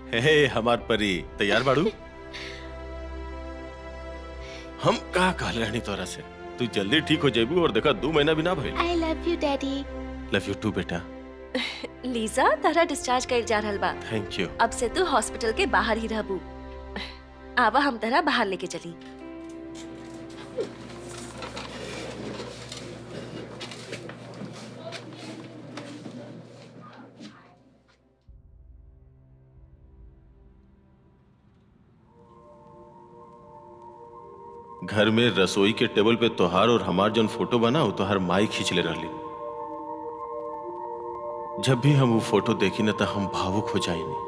हे हमार परी, तैयार बाड़ू? हम का कहले रहनी तोरा से, तू जल्दी ठीक हो जाबू और देखा 2 महीना भी ना भइल। I love you daddy. Love you too बेटा। लीजा तारा डिस्चार्ज कर जा रहल बा। Thank you. अब से तू हॉस्पिटल के बाहर ही रहबू। आवा हम तारा बाहर लेके चली। घर में रसोई के टेबल पे तोहार और हमार जन फोटो बना हो तोहार माई खींच ले रहली। जब भी हम वो फोटो देखी न तो हम भावुक हो जाएंगे।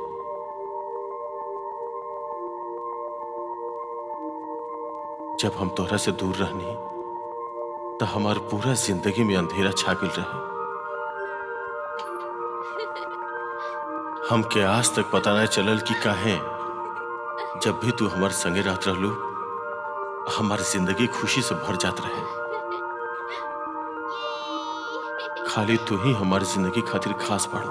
जब हम तोहरा से दूर रहनी तो हमार पूरा जिंदगी में अंधेरा छा गइल रहे। हमके आज तक पता नहीं चलल कि काहे जब भी तू हमार संगे रहत रहलू हमारी जिंदगी खुशी से भर जात रहे। खाली तू ही हमारी जिंदगी खातिर खास पड़ो।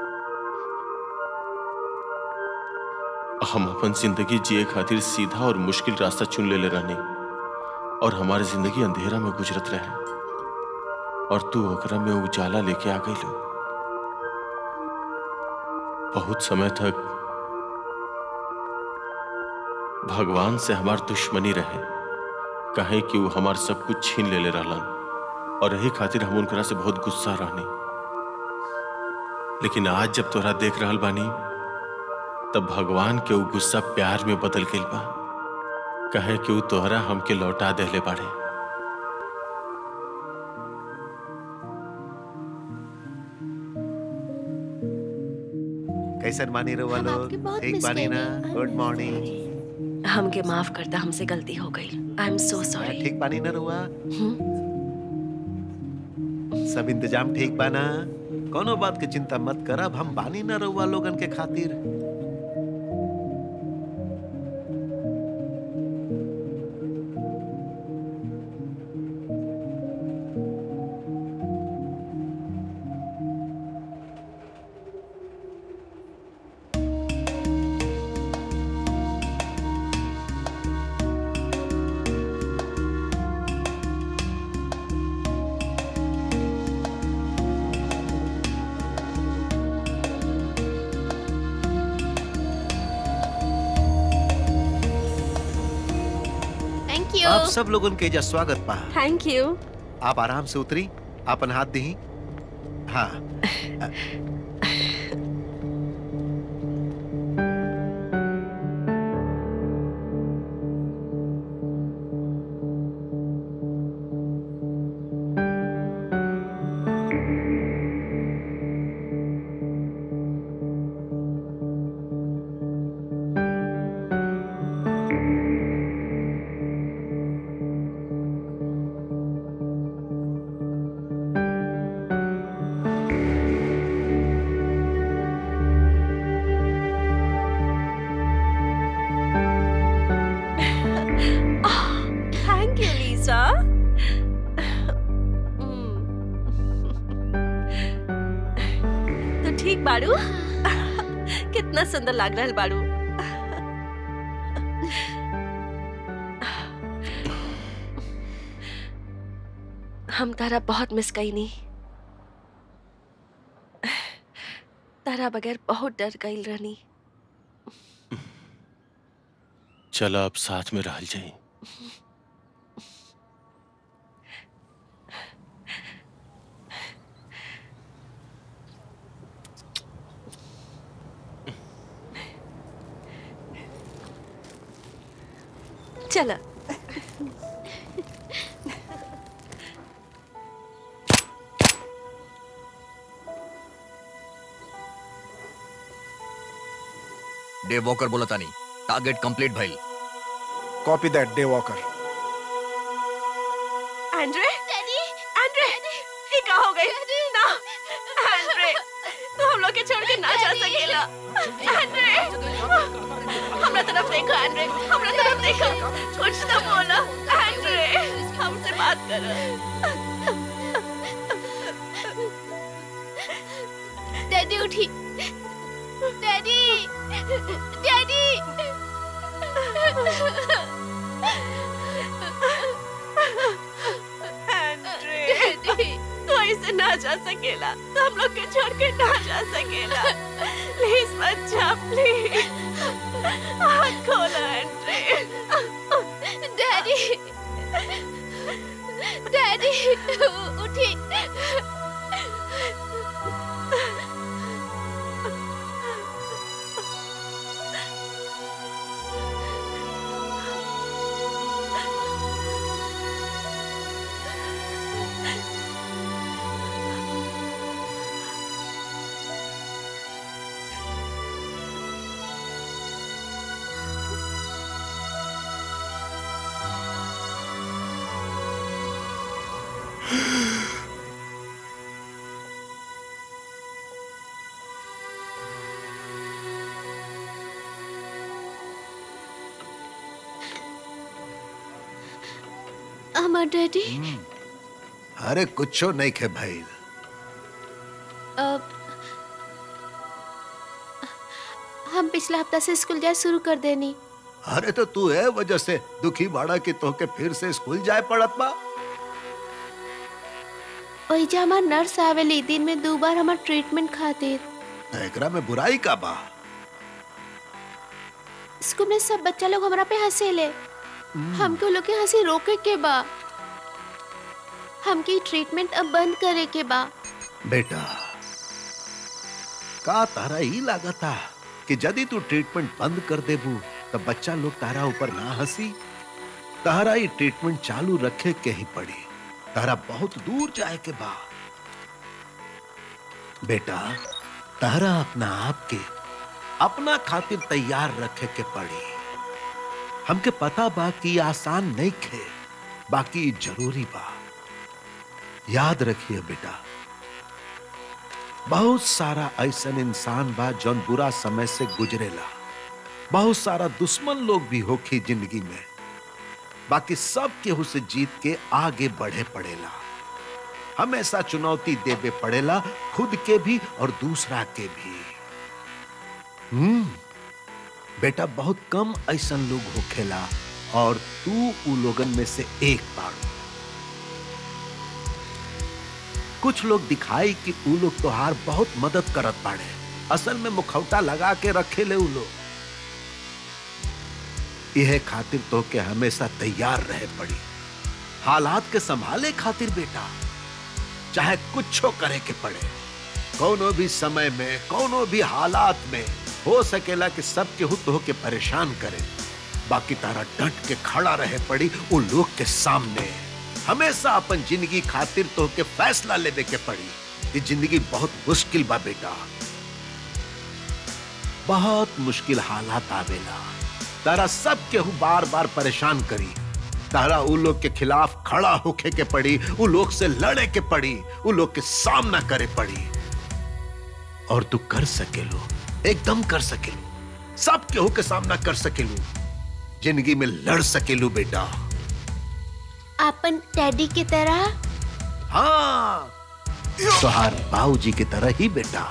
हम अपन जिंदगी जिए खातिर सीधा और मुश्किल रास्ता चुन ले रहनी और हमारी जिंदगी अंधेरा में गुजरत रहे और तू ओकरा में उजाला लेके आ गई लो। बहुत समय तक भगवान से हमार दुश्मनी रहे, कहे कि वो हमार सब कुछ छीन ले रहलन और यही खातिर हम उनकरा से बहुत गुस्सा रहनी। लेकिन आज जब तोरा देख रहल बानी तब भगवान के वो गुस्सा प्यार में बदल गइल बा, कहे कि वो तोहरा हमके लौटा देले बाड़े। कैसन मानी रहुआ लोग? ठीक बानी ना? Good morning. हमके माफ करता, हमसे गलती हो गई। I am so sorry. ठीक बानी ना रहुआ? सब इंतजाम ठीक बाना? कोनो बात की चिंता मत करब, हम बानी ना रहुआ लोगन के खातिर। आप सब लोगन के जा स्वागत बा। Thank you. आप आराम से उतरी, अपन हाथ दी। हाँ बाड़ू कितना सुंदर लग रहा है बाड़ू। हम तारा बहुत मिस कईनी, तारा बगैर बहुत डर गई रहनी। चला अब साथ में रहल जाई। चला डे वॉकर बोला तानी टारगेट कंप्लीट भइल। Copy that day walker. Andre Andre ये क्या हो गई? ना एंड्रे तू हम लोग के छोड़ के ना जा सकेला। एंड्रे हमरा तरफ देखो, एंड्रे हमरा तरफ देखो, कुछ तो बोलो। एंड्रे हमसे बात करो। डैडी उठी, डैडी जा सकेला, तो हम लोग के छोड़ के ना जा सकेला। प्लीज मत जा, प्लीज। हाथ खोलो एंड्रे। डैडी, डैडी उठी। हमार डैडी। अरे कुछो नहीं खे भाई। हम पिछला हफ्ता से स्कूल जाए शुरू कर देनी। अरे तो तू है वजह से दुखी बाड़ा की तोहके फिर से स्कूल जाए पड़त बा। ओई जा हमार नर्स आवेली दिन में 2 बार हमार ट्रीटमेंट खातिर। एकरा में बुराई का बा? स्कूल में सब बच्चा लोग हमरा पे हंसेले। हमको लोग के हंसी रोके के बा। हमकी ट्रीटमेंट अब बंद करे के बा। बेटा का तारा ही लागता कि यदि तू ट्रीटमेंट बंद कर देबू तो बच्चा लोग तारा ऊपर ना हंसी। तारा ही ट्रीटमेंट चालू रखे के ही पड़ी। तारा बहुत दूर जाए के बा। बेटा तारा अपना आप के अपना खातिर तैयार रखे के पड़ी। हमके पता बा कि आसान नहीं खे, बाकी जरूरी बा। याद रखिए बेटा, बहुत सारा ऐसन इंसान बा जौन बुरा समय से गुजरेला। बहुत सारा दुश्मन लोग भी होखी जिंदगी में, बाकी सब केहू से जीत के आगे बढ़े पड़ेला। हमेशा चुनौती देवे पड़ेला, खुद के भी और दूसरा के भी। बेटा बहुत कम ऐसन लोग होखेला और तू उ लोगन में से एक बार। कुछ लोग दिखाई कि उ लोग तोहार बहुत मदद करत बाड़े, असल में मुखौटा लगा के रखे ले उ लोग। यह खातिर तो के हमेशा तैयार रहे पड़ी, हालात के संभाले खातिर बेटा, चाहे कुछ करे के पड़े। कोनो भी समय में, कोनो भी हालात में हो सकेला कि सब केहू तो के परेशान करे, बाकी तारा डट के खड़ा रहे पड़ी उन लोग के सामने। हमेशा अपन जिंदगी खातिर तो के फैसला लेवे के पड़ी। ये जिंदगी बहुत मुश्किल बा बेटा, बहुत मुश्किल हालात आवेला। तारा सब केहू बार बार परेशान करी। तारा उन लोग के खिलाफ खड़ा होके के पड़ी, उन लोग से लड़े के पड़ी, उन लोग के सामना करे पड़ी। और तू कर सकेलो, एकदम कर सकेलू, सब केहू के सामना कर सकेलू, जिंदगी में लड़ सकेलू बेटा। अपन डैडी की तरह? हाँ, तोहार बाबूजी की तरह ही बेटा।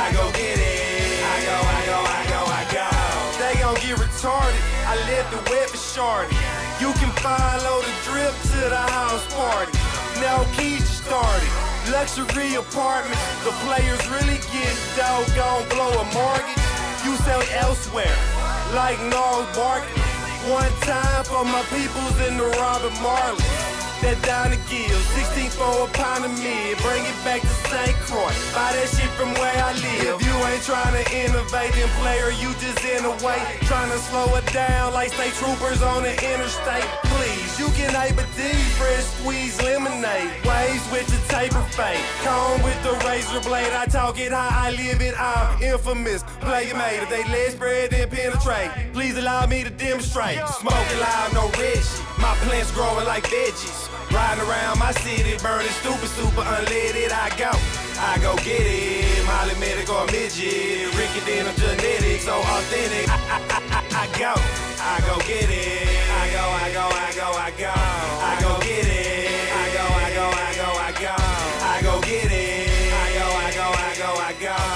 I go get it. I go. They gon' get retarded. I left the web for shorty. You can follow the drip to the house party. No keys to start it. Luxury apartments. The players really get doggone blow a mortgage. You sell elsewhere, like Gnarls Barkley. One time for my peoples in the Robert Marley. That down the gill, 16 for a pound of meal. Bring it back to St. Croix. Buy that shit from where I live. If you ain't trying to innovate, then player, you just in the way. Trying to slow it down like state troopers on the interstate. Please, you can neighbor D, fresh squeeze lemonade. Waves with the taper fade. Comb with the razor blade. I talk it how I live it. I'm infamous. Play it made. If they let spread, then penetrate. Please allow me to demonstrate. Smoking loud, no rich. My plants growing like veggies. Riding around my city, burning super unleaded. I go get it. Molly medical midget, Ricky Denim genetics, so authentic. I go get it. I go get it. I go get it. I go.